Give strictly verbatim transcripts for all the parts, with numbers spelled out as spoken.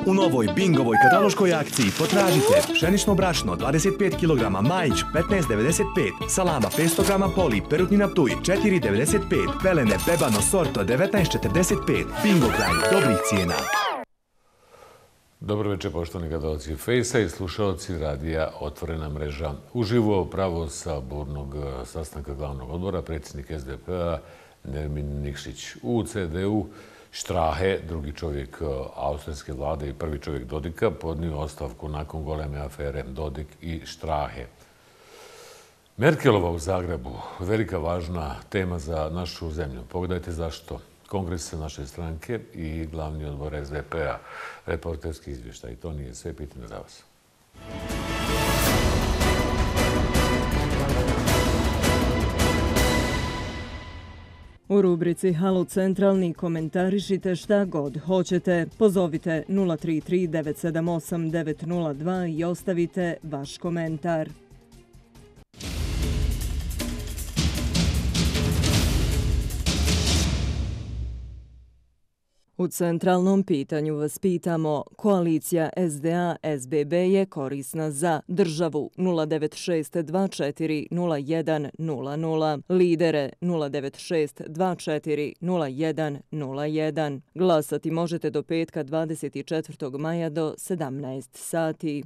U novoj Bingovoj kataloškoj akciji potražite pšenično brašno dvadeset pet kilograma Majić petnaest devedeset pet, salama petsto grama Poli, perutnina Ptuj četiri devedeset pet, pelene Bebano Sorto devetnaest četrdeset pet. Bingo kraj dobrih cijena. Dobro večer, poštovani gledalci Fejsa i slušalci radija Otvorena mreža. Uživo pravo sa burnog sastanka glavnog odbora predsjednik S D P-a Nermin Nikšić. U C D U Strahe, drugi čovjek austrijske vlade i prvi čovjek Dodika, podnio ostavku nakon goleme afere Dodik i Strahe. Merkelova u Zagrebu, velika važna tema za našu zemlju. Pogledajte zašto. Kongres naše stranke i glavni odbor S D P-a, reporterski izvještaj. I to nije sve, pitanje za vas. U rubrici Halo Centralni komentarišite šta god hoćete. Pozovite nula tri tri devet sedam osam devet nula dva i ostavite vaš komentar. U centralnom pitanju vas pitamo, koalicija S D A S B B je korisna za državu nula devet šest dva četiri nula jedan nula nula, lidere nula devet šest dva četiri nula jedan nula jedan. Glasati možete do petka dvadeset četvrtog maja do sedamnaest sati.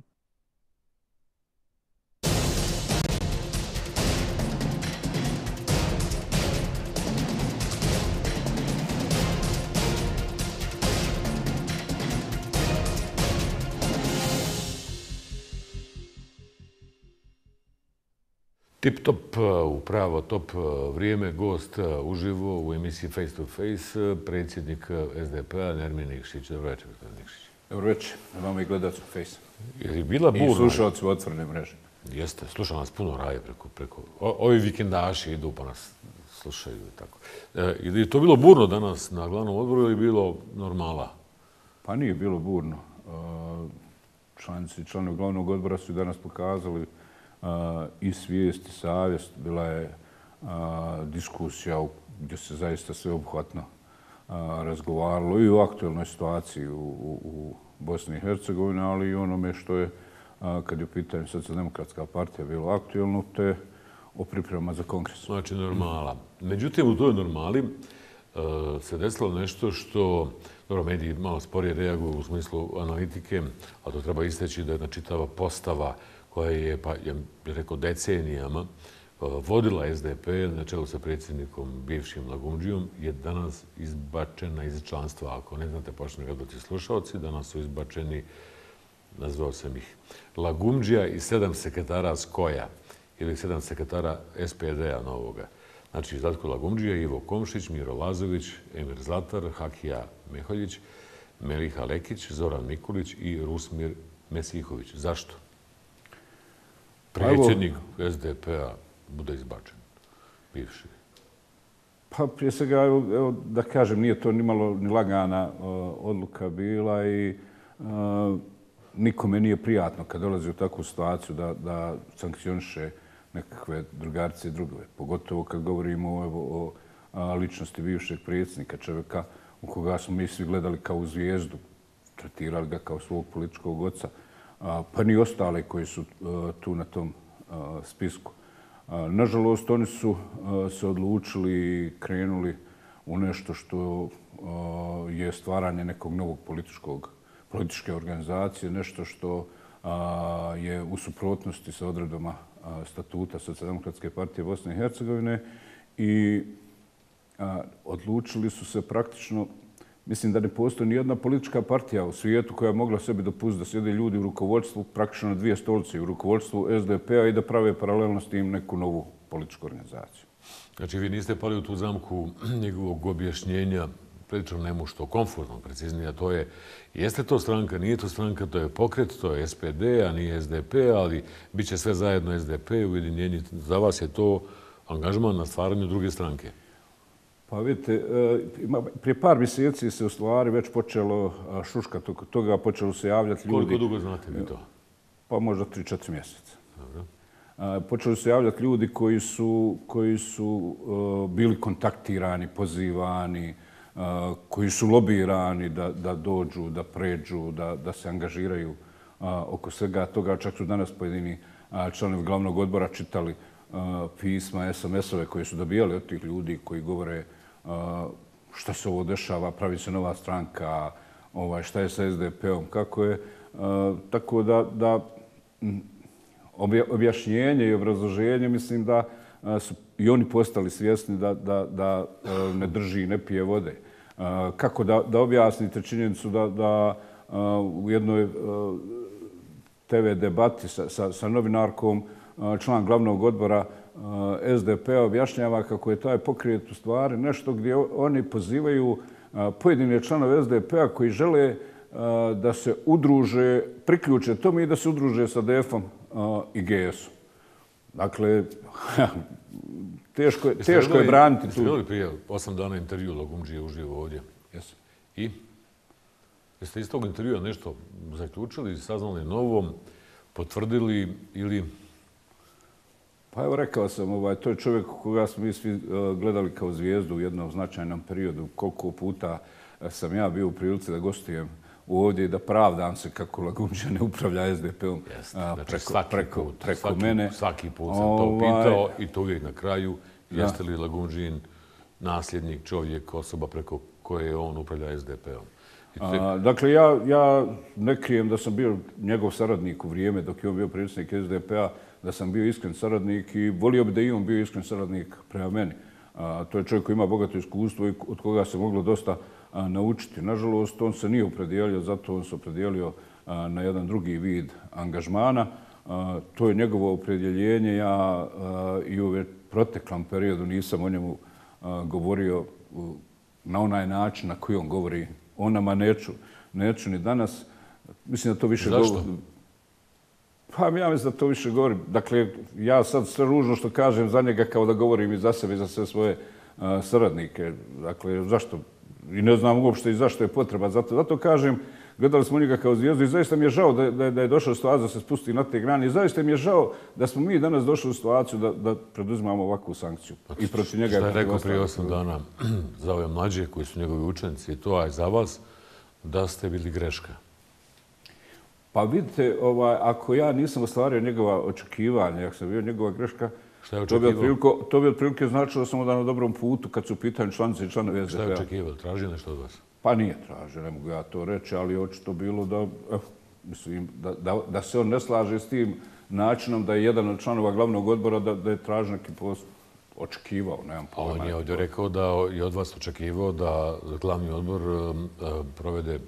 Tip top, upravo top vrijeme, gost uživo u emisiji Face to Face, predsjednik S D P-a Nermin Nikšić. Dobro večer, gospodin Nikšić. Dobro večer, vama i gledalci Face. Je bila burna? I slušalci u Otvorene mreže. Jeste, slušam nas puno raje preko... preko ovi vikendaši idu pa nas slušaju i tako. E, je to bilo burno danas na glavnom odboru ili bilo normala? Pa nije bilo burno. Članici i članovi glavnog odbora su danas pokazali Uh, i svijest i savjest. Bila je uh, diskusija gdje se zaista sveobuhvatno uh, razgovaralo i o aktualnoj situaciji u, u, u Bosni i Hercegovini, ali i onome što je, uh, kad je u pitanju Socijaldemokratska partija, bilo aktualno, te o pripremama za kongres. Znači normala. Međutim, u toj normali uh, se desilo nešto što, dobro, mediji malo sporije reaguju u smislu analitike, a to treba isteći da je jedna čitava postava koja je, pa ja bih rekao, decenijama vodila S D P na čelu sa predsjednikom bivšim Lagumdžijom, je danas izbačena iz članstva. Ako ne znate, poštovani gledalci slušalci, danas su izbačeni, nazvao sam ih, Lagumdžija i sedam sekretara Skoja ili sedam sekretara S P D-a novoga. Znači, Zlatko Lagumdžija, Ivo Komšić, Miro Lazović, Emir Zlatar, Hakija Meholjić, Meliha Lekić, Zoran Mikulić i Rusmir Mesihović. Zašto predsjednik S D P-a bude izbačen, bivši? Pa prije svega, evo, evo, da kažem, nije to nimalo ni lagana uh, odluka bila i uh, nikome nije prijatno kad dolazi u takvu situaciju da, da sankcioniše nekakve drugarce i drugove. Pogotovo kad govorimo evo, o a, ličnosti bivšeg predsjednika, čovjeka u koga smo mi svi gledali kao zvijezdu, tretirali ga kao svog političkog oca, pa ni ostale koji su tu na tom spisku. Nažalost, oni su se odlučili i krenuli u nešto što je stvaranje nekog novog političkog, političke organizacije, nešto što je u suprotnosti sa odredbama statuta Socijaldemokratske partije Bosne i Hercegovine i odlučili su se praktično. Mislim da ne postoji ni jedna politička partija u svijetu koja je mogla sebi dopustiti da sjede ljudi u rukovodstvu, praktično na dvije stolice, u rukovodstvu S D P-a i da prave paralelno s tim neku novu političku organizaciju. Znači, vi niste pali u tu zamku njegovog objašnjenja, prilično nemušto, konfuzno, preciznije, to je, jeste to stranka, nije to stranka, to je pokret, to je S P D, a nije S D P, ali bit će sve zajedno S D P, ujedinjenje. Za vas je to angažman na stvaranju druge stranke. Pa vidite, prije par mjeseci se u stvari već počelo šuškati oko toga, počelo se javljati ljudi. Koliko dugo znate vi to? Pa možda tri četiri mjeseca. Dobro. Počeli su javljati ljudi koji su, koji su bili kontaktirani, pozivani, koji su lobirani da, da dođu, da pređu, da, da se angažiraju oko svega toga. Čak su danas pojedini članovi glavnog odbora čitali pisma, es em esove koje su dobijali od tih ljudi koji govore šta se ovo dešava, pravi se nova stranka, ovaj, šta je sa es de pe om, kako je. Tako da, da objašnjenje i obrazloženje, mislim da su i oni postali svjesni da, da, da ne drži, ne pije vode. Kako da, da objasnite činjenicu da, da u jednoj te ve debati sa, sa, sa novinarkom član glavnog odbora es de pe objašnjava kako je taj pokret u stvari nešto gdje oni pozivaju pojedine članove es de pe koji žele da se udruže, priključe tome i da se udruže sa de ef om i ge es om. Dakle, teško je, teško je braniti tu. Jeste gledali prije osam dana intervju Lagumdžije uživo ovdje? Jesu. I? Jeste iz tog intervjua nešto zaključili, saznali novom, potvrdili ili... Pa evo rekao sam, ovaj, to je čovjek koga smo mi svi gledali kao zvijezdu u jednom značajnom periodu. Koliko puta sam ja bio u prilici da gostujem ovdje i da pravdam se kako Lagumdžija ne upravlja es de pe om znači, preko, svaki preko, put, preko svaki, mene. Svaki put sam to pitao i to uvijek na kraju. Jeste li Lagumdžijin nasljednik, čovjek, osoba preko koje on upravlja es de pe om? A, dakle, ja, ja ne krijem da sam bio njegov saradnik u vrijeme dok je on bio predsjednik es de pe a, da sam bio iskren saradnik i volio bi da i on bio iskren saradnik prema meni. A, to je čovjek koji ima bogato iskustvo i od koga se moglo dosta a, naučiti. Nažalost, on se nije opredijelio, zato on se opredijelio a, na jedan drugi vid angažmana. A, to je njegovo opredjeljenje. Ja a, i u proteklom periodu nisam o njemu a, govorio u, na onaj način na koji on govori o nama, neću, neću ni danas. Mislim da to više Zašto? govori. Pa ja mislim da to više govori. Dakle, ja sad sve ružno što kažem za njega kao da govorim i za sebe i za sve svoje uh, saradnike. Dakle, zašto? I ne znam uopšte i zašto je potreba. Zato, zato kažem, gledali smo njega kao zvijezdu i zaista mi je žao da, da, da je došao u situaciju da se spusti na te grane. I zaista mi je žao da smo mi danas došli u situaciju da, da preduzimamo ovakvu sankciju. I protiv njega. Šta je rekao prije osam dana za ove mlađe koji su njegovi učenici i to, a i za vas, da ste bili greška? Pa vidite, ovaj, ako ja nisam ostvario njegova očekivanja, ako sam bio njegova greška, Šta je to bi, očekivao? to bi otprilike značilo da sam onda na dobrom putu kad su u pitanju članice i članovi es de pe a. Šta je očekivao? Tražio nešto od vas? Pa nije tražio, ne mogu ja to reći, ali očito bilo da, eh, mislim, da, da, da se on ne slaže s tim načinom da je jedan od članova glavnog odbora da, da je tražio neki post očekivao. Nemam A on je ovdje rekao da je od vas očekivao da glavni odbor um, provede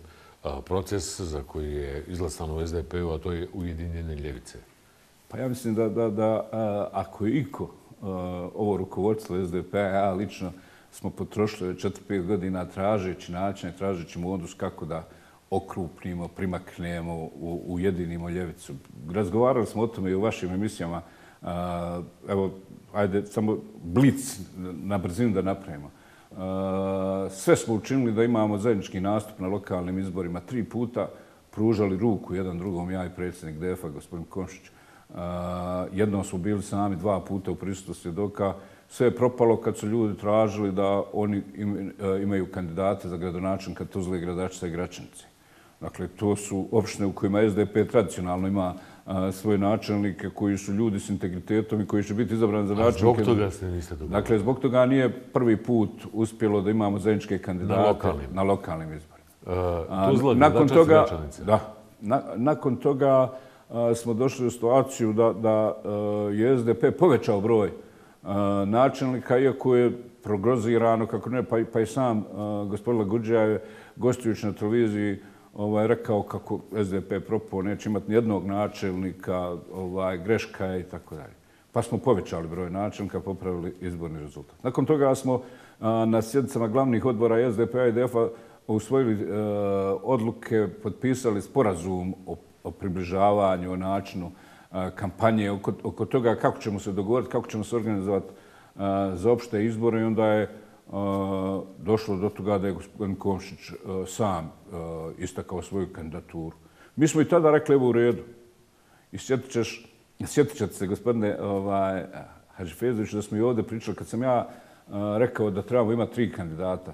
proces za koji je izglasan u es de pe u, a to je Ujedinjene ljevice. Pa ja mislim da, da, da a, ako je iko a, ovo rukovodstvo es de pe a, ja lično smo potrošili četiri pet godina tražeći načine, tražeći modus kako da okrupnimo, primaknemo, u, ujedinimo ljevicu. Razgovarali smo o tome i u vašim emisijama. A, evo, ajde, samo blic na brzinu da napravimo. Uh, sve smo učinili da imamo zajednički nastup na lokalnim izborima. Tri puta pružali ruku jedan drugom, ja i predsjednik de ef a, gospodin Komšić. Uh, jednom smo bili sami, dva puta u prisustvu svjedoka. Sve je propalo kad su ljudi tražili da oni im, uh, imaju kandidate za gradonačelnika Tuzle, Gradačica i Gračanice. Dakle, to su opštine u kojima es de pe tradicionalno ima a, svoje načelnike koji su ljudi s integritetom i koji će biti izabrani za načelnike. A zbog toga ste niste dobro. Dakle, zbog toga nije prvi put uspjelo da imamo zajedničke kandidate na lokalnim, na lokalnim izborima. Uh, Tuzla, nakon Gradačac, toga, Gračanice. da, na, nakon toga a, smo došli u situaciju da, da a, je es de pe povećao broj a, načelnika, iako je prognozirano, kako ne, pa, pa i sam a, gospodin Lagumdžija je gostujući na televiziji ovaj, rekao kako es de pe propao, neće imati nijednog načelnika, ovaj, greška je i tako dalje. Pa smo povećali broj načelnika, popravili izborni rezultat. Nakon toga smo a, na sjednicama glavnih odbora es de pe a i de ef a usvojili a, odluke, potpisali sporazum o, o približavanju, o načinu a, kampanje, oko, oko toga kako ćemo se dogovoriti, kako ćemo se organizovati a, za opšte izbore i onda je Uh, došlo do toga da je gospodin Komšić uh, sam uh, istakao svoju kandidaturu. Mi smo i tada rekli evo u redu. I sjetit ćeš, sjetit ćete se, gospodine ovaj, Hadžifezović, da smo i ovdje pričali kad sam ja uh, rekao da trebamo imati tri kandidata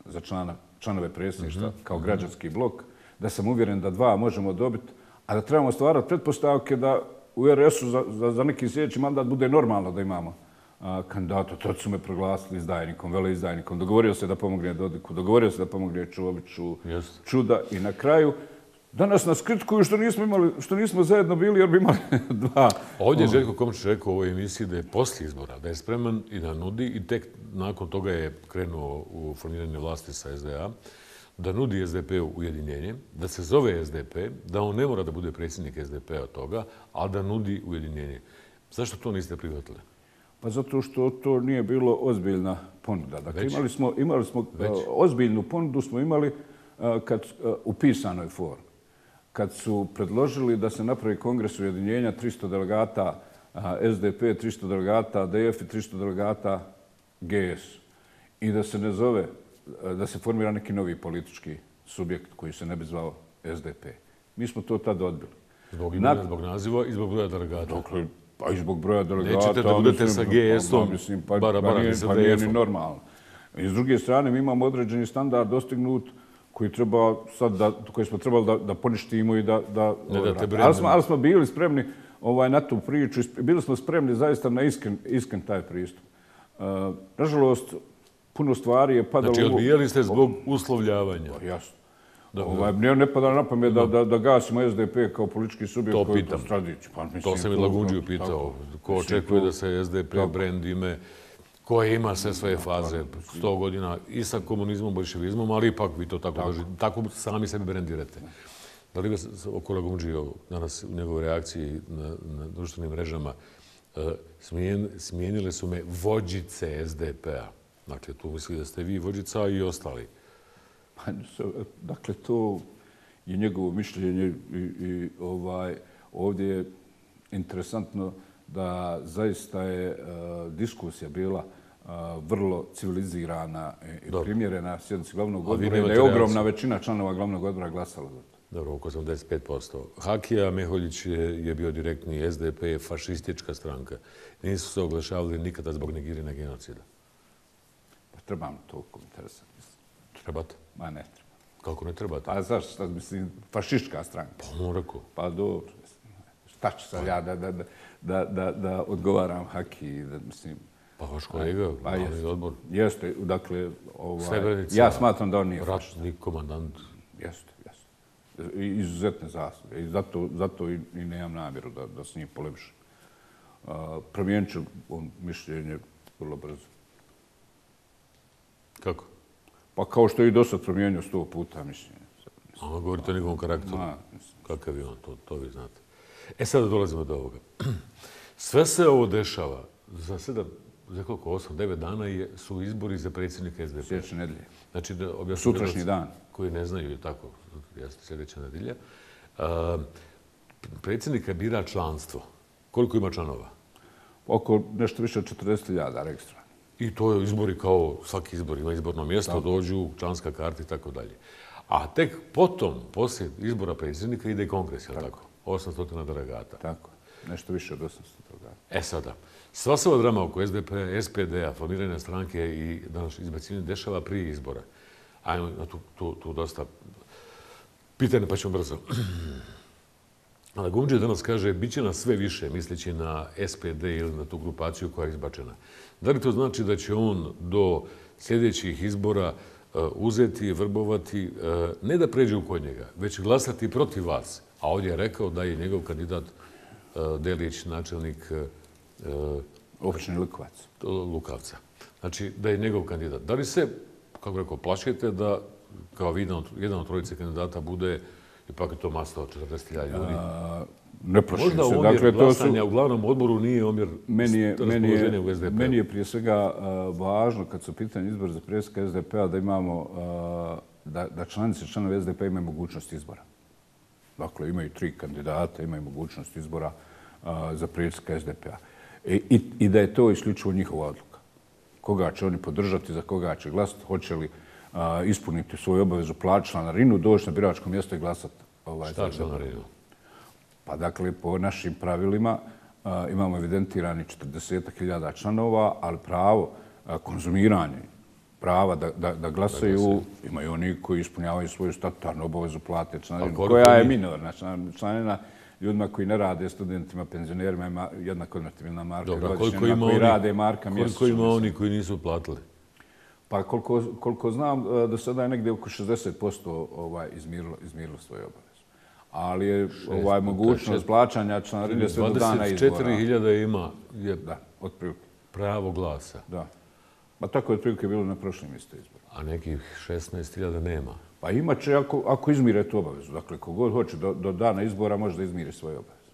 za člana, članove predsjedništva mm-hmm. kao građanski blok, da sam uvjeren da dva možemo dobiti, a da trebamo stvarati pretpostavke da u er es u za, za, za neki sljedeći mandat bude normalno da imamo a, kandidata. Tad su me proglasili izdajnikom, veleizdajnikom. Dogovorio se da pomogne Dodiku, dogovorio se da pomogne Čoviću, yes. Čuda i na kraju danas nas kritikuju što nismo, imali, što nismo zajedno bili jer bi imali dva. Ovdje je Željko Komšić rekao u ovoj emisiji da je poslije izbora, da je spreman i da nudi i tek nakon toga je krenuo u formiranje vlasti sa es de a, da nudi es de pe-u ujedinjenje, da se zove es de pe, da on ne mora da bude predsjednik es de pe-a toga, ali da nudi ujedinjenje. Zašto to niste prihvatili? Pa zato što to nije bilo ozbiljna ponuda. Dakle, imali smo, imali smo uh, ozbiljnu ponudu smo imali uh, kad, uh, u pisanoj formi. Kad su predložili da se napravi kongres ujedinjenja tristo delegata uh, es de pe, tristo delegata de ef i tristo delegata ge es i da se ne zove, uh, da se formira neki novi politički subjekt koji se ne bi zvao es de pe. Mi smo to tad odbili. Zbog imena, Na... zbog naziva i zbog broja delegata. Dokle, pa i zbog broja delegata. Nećete da budete sa ge esom, pa, bara, bara, pa nije, pa nije ni normalno. I s druge strane, mi imamo određeni standard dostignut koji, treba sad da, koji smo trebali da, da poništimo i da... da, ne da te ali, smo, ali smo bili spremni ovaj, na tu priču. Bili smo spremni zaista na iskren, iskren taj pristup. Uh, nažalost, puno stvari je padalo... Znači, odbijali ste zbog uslovljavanja. Pa, jasno. Ovaj, ne, ne pada na pamet da, da, da gasimo es de pe kao politički subjekt. To pitam. Pa, mislim, to sam i Lagunđiju pitao. Tako, ko očekuje to, da se es de pe tako. Brand ime koje ima sve svoje faze, sto godina i sa komunizmom, bolševizmom, ali ipak vi to tako, tako. Drži, tako sami sebi brandirate. Da li vas oko Lagunđiju danas u njegovoj reakciji na, na društvenim mrežama smijen, smijenile su me vođice es de pe-a? Dakle, tu misli da ste vi vođica i ostali. Dakle, to je njegovo mišljenje i, i ovaj, ovdje je interesantno da zaista je uh, diskusija bila uh, vrlo civilizirana i Dobro. primjerena sjednici glavnog odbora i da je ogromna većina članova glavnog odbora glasala za to. Dobro, oko osamdeset pet posto. Hakija Meholjić je, je bio direktni es de pe, fašistička stranka. Nisu se oglašavali nikada zbog negiranja genocida. Pa trebam to komentarisati. Trebate? Ma ne treba. Kako ne trebate? Pa zašto, sad mislim, fašistička stranka. Pa on rekao. Pa dobro. Šta ću sad ja da, da, da, da, da odgovaram Haki, da mislim... Pa vaš kolega, pa, glavni odbor. Jeste, dakle, ovaj, Srebrenica, ja smatram da on nije fašist. Ratni komandant. Jeste, jeste. I izuzetne zasluge. I zato, zato i, i nemam namjeru da, da s njim polemišem. Uh, promijenit ću on mišljenje vrlo brzo. Kako? Pa kao što je i do sad promijenio sto puta mišljenje. A govorite o njegovom karakteru. Ma, kakav je on, to, to vi znate. E sada dolazimo do ovoga. Sve se ovo dešava za sedam, za koliko, osam, devet dana je, su izbori za predsjednika es de pe. Sljedeće nedelje. Znači, da objasnim sutrašnji dan. Koji ne znaju, je tako, jeste sljedeća nedelja. Uh, predsjednika bira članstvo. Koliko ima članova? Oko nešto više od četrdeset hiljada registrovanih. I to je izbori kao svaki izbor, ima izborno mjesto, tako. Dođu, članska karta i tako dalje. A tek potom, poslije izbora predsjednika, ide i kongres, je li tako? osamsto delegata. Tako, nešto više od osamsto delegata. E sada, sva se ova drama oko es de pe, es pe de-a, formiranja stranke i danas izbacivanje dešava prije izbora. Ajmo na tu, tu, tu dosta pitanje, pa ćemo brzo. Ali Gundži danas kaže, bit će nas sve više, misleći na es pe de ili na tu grupaciju koja je izbačena. Da li to znači da će on do sljedećih izbora uh, uzeti, vrbovati, uh, ne da pređe u kod njega, već glasati protiv vas? A ovdje je rekao da je njegov kandidat uh, Delić, načelnik uh, općine Lukovac. Lukavca. Znači, da je njegov kandidat. Da li se, kako rekao, plašite da kao jedan, jedan od trojice kandidata bude, ipak je to masa od četrdeset hiljada ljudi? A, ne plašim se. Možda omjer dakle, glasanja to su... u glavnom odboru nije omjer meni je, raspoloženja u es de pe. Meni je prije svega uh, važno, kad su pitanje izbor za predsjednika es de pe-a, da imamo, uh, da, da članice članove es de pe imaju mogućnost izbora. Dakle, imaju tri kandidata, imaju mogućnost izbora uh, za predsjednika es de pe-a. I, i, I da je to isključivo njihova odluka. Koga će oni podržati, za koga će glasati, hoće li uh, ispuniti svoju obavezu, plaćati članarinu, doći na biračko mjesto i glasati. Ovaj, Šta članarinu? Pa dakle, po našim pravilima uh, imamo evidentirani četrdeset hiljada članova, ali pravo uh, konzumiranja prava da, da, da glasaju, imaju oni koji ispunjavaju svoju statutarnu obavezu plate članarinu, koja je minorna članarina ljudima koji ne rade, studentima, penzionerima, ima jedna konvertibilna marka godišnja, koji rade marka mjesečno. Koliko ima oni koji nisu platili? Pa koliko, koliko znam, do sada je negdje oko šezdeset posto ovaj, izmirilo, izmirilo svoje obaveze. Ali je ovaj, mogućnost plaćanja članarine sve do dana izbora. dvadeset četiri hiljade ima je da, otprilike. Pravo glasa. Da. Pa tako je otprilike bilo na prošlim isto izbora. A nekih šesnaest hiljada nema. Pa imat će ako, ako izmire tu obavezu. Dakle, kogod hoće do, do dana izbora može da izmiri svoje obaveze.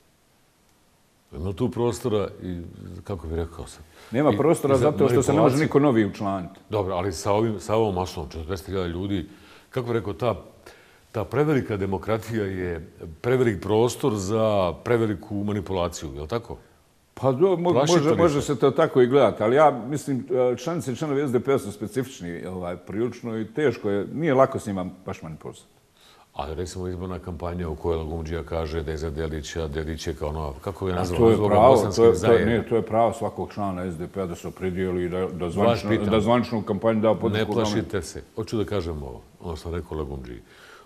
Ima tu prostora i, kako bih rekao sam... Nema prostora I, zato što se ne može niko novi učlaniti. Dobro, ali sa, ovim, sa ovom masom, četrdeset hiljada ljudi, kako bih rekao, ta, ta prevelika demokratija je prevelik prostor za preveliku manipulaciju, je li tako? Pa do, mo, može, može se to tako i gledati, ali ja mislim, članice i članovi S D P-a su specifični ovaj, prilično i teško je, nije lako s njima baš manipulisati. Ali recimo izborna kampanja u kojoj Lagundžija kaže da je za Delića, Delić je kao ono, kako je nazvao? To je pravo, to je, to, ne, to je pravo svakog člana S D P-a da se opredijeli i da, da, zvanično, da zvaničnu kampanju da podršku. Ne plašite se. Hoću da kažem ovo, ono sam rekao Lagundžiji.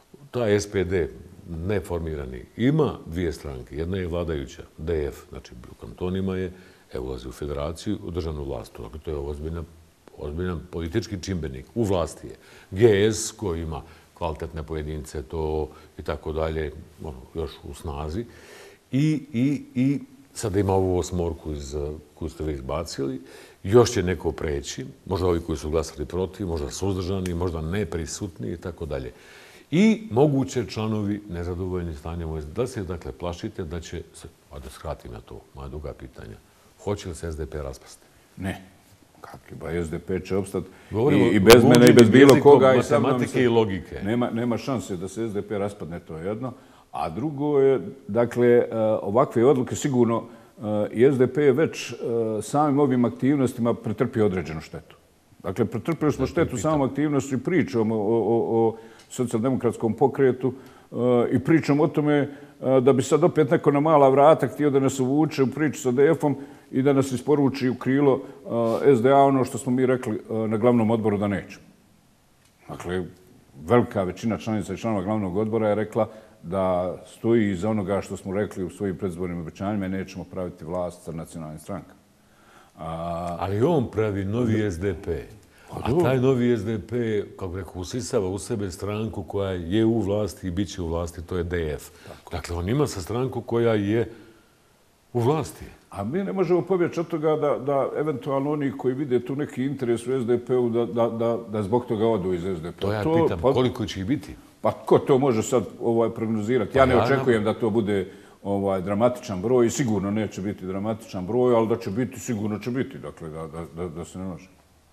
Ta S P D neformirani ima dvije stranke. Jedna je vladajuća, D F, znači u kantonima je, evo ulazi u federaciju, u državnu vlast. Dakle, to je ozbiljan, ozbiljan politički čimbenik. U vlasti je G S koji ima kvalitetne pojedince, to i tako dalje, ono, još u snazi. I, i, i sada ima ovu osmorku iz, koju ste vi izbacili. Još će neko preći, možda ovi koji su glasali protiv, možda suzdržani, možda neprisutni i tako dalje. I moguće članovi nezadovoljni stanjem u S D P. Da se dakle plašite da će se, a da skratim na to, moja druga pitanja, hoće li se S D P raspasti? Ne. Kakvi, ba S D P će opstati i, i bez mene i bez bilo koga. I matematike i logike. Nema, nema šanse da se S D P raspadne, to je jedno. A drugo je, dakle, ovakve odluke sigurno i S D P je već samim ovim aktivnostima pretrpio određenu štetu. Dakle, pretrpili smo štetu samom aktivnošću i pričom o, o, o socijaldemokratskom pokretu i pričom o tome da bi sad opet neko na mala vrata htio da nas uvuče u priču sa D F-om i da nas isporuči u krilo S D A ono što smo mi rekli na glavnom odboru da nećemo. Dakle, velika većina članica i članova glavnog odbora je rekla da stoji iza onoga što smo rekli u svojim predizbornim obećanjima i nećemo praviti vlast sa nacionalnim strankama. A... Ali on pravi novi S D P. A taj novi S D P, kako rekao, usisava u sebe stranku koja je u vlasti i bit će u vlasti, to je D F. Tako. Dakle, on ima sa stranku koja je u vlasti. A mi ne možemo pobjeći od toga da, da eventualno oni koji vide tu neki interes u S D P-u da, da, da, da zbog toga odu iz S D P-a. To ja to, pitam, pa, koliko će ih biti? Pa ko to može sad ovaj, prognozirati? Ja ne ja očekujem nam... da to bude ovaj, dramatičan broj i sigurno neće biti dramatičan broj, ali da će biti, sigurno će biti. Dakle, da, da, da, da se ne može.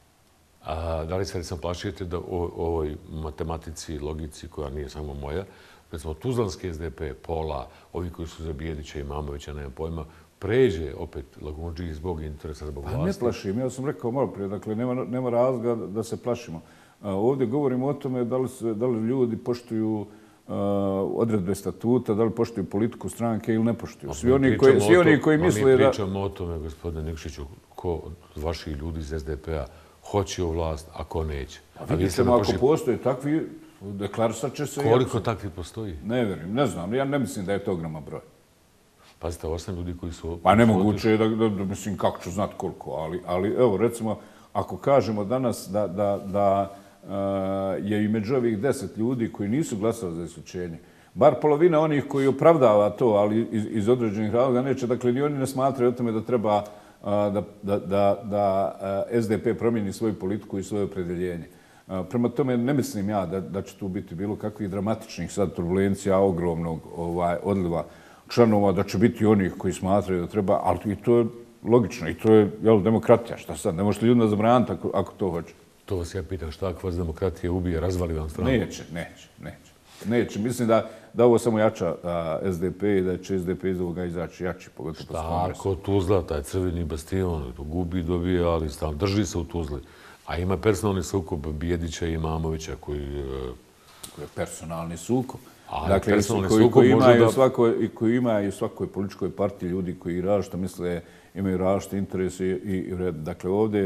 A da li se recimo plašite da o ovoj matematici, logici, koja nije samo moja, recimo Tuzlanski S D P, Pola, ovi koji su za Bijedića i Mamovića, nema pojma, pređe opet Lagundžiji zbog interesa, zbog vlasti? Pa ne plašim, ja sam rekao malo prije, dakle nema, nema razloga da se plašimo. A, ovdje govorimo o tome da li, se, da li ljudi poštuju uh, odredbe statuta, da li poštuju politiku stranke ili ne poštuju. Svi oni koji, svi oni koji misle da... Mi pričamo o tome, gospodine Nikšiću, ko od vaših ljudi iz S D P-a hoće u vlast, a ko neće. A vidite ćemo, ako postoje takvi, deklarisat će se... Koliko takvi postoji? Ne verim, ne znam, ja ne mislim da je to ogroman broj. Pazite, osam ljudi koji su... Pa nemoguće je da, da, da, mislim, kako ću znati koliko, ali, ali evo, recimo, ako kažemo danas da, da, da uh, je i među ovih deset ljudi koji nisu glasali za isključenje, bar polovina onih koji opravdava to, ali iz, iz određenih razloga neće, dakle, ni oni ne smatraju o tome da treba Da, da, da, da S D P promijeni svoju politiku i svoje opredjeljenje. Prema tome, ne mislim ja da, da će tu biti bilo kakvih dramatičnih sad turbulencija, ogromnog ovaj, odliva članova, da će biti onih koji smatraju da treba, ali i to je logično i to je jel, demokratija. Šta sad? Ne možete ljudima zabraniti ako, ako to hoće. To vas ja pitam, šta ako vas demokratija ubije, razvali vam stranu? Neće, neće, neće. Neće. Mislim da, da ovo samo jača a, S D P i da će S D P iz ovoga izaći jači, pogotovo po Šta ako Tuzla, taj crveni bastion, to gubi, dobije, ali stan, drži se u Tuzli. A ima personalni sukob Bijedića i Mamovića koji... Koji je personalni sukob. Ali dakle, personalni koji, sukob koji može ima da... Svakoj, i koji ima i u svakoj političkoj partiji ljudi koji različito misle, imaju različite interese i, i red. Dakle, ovdje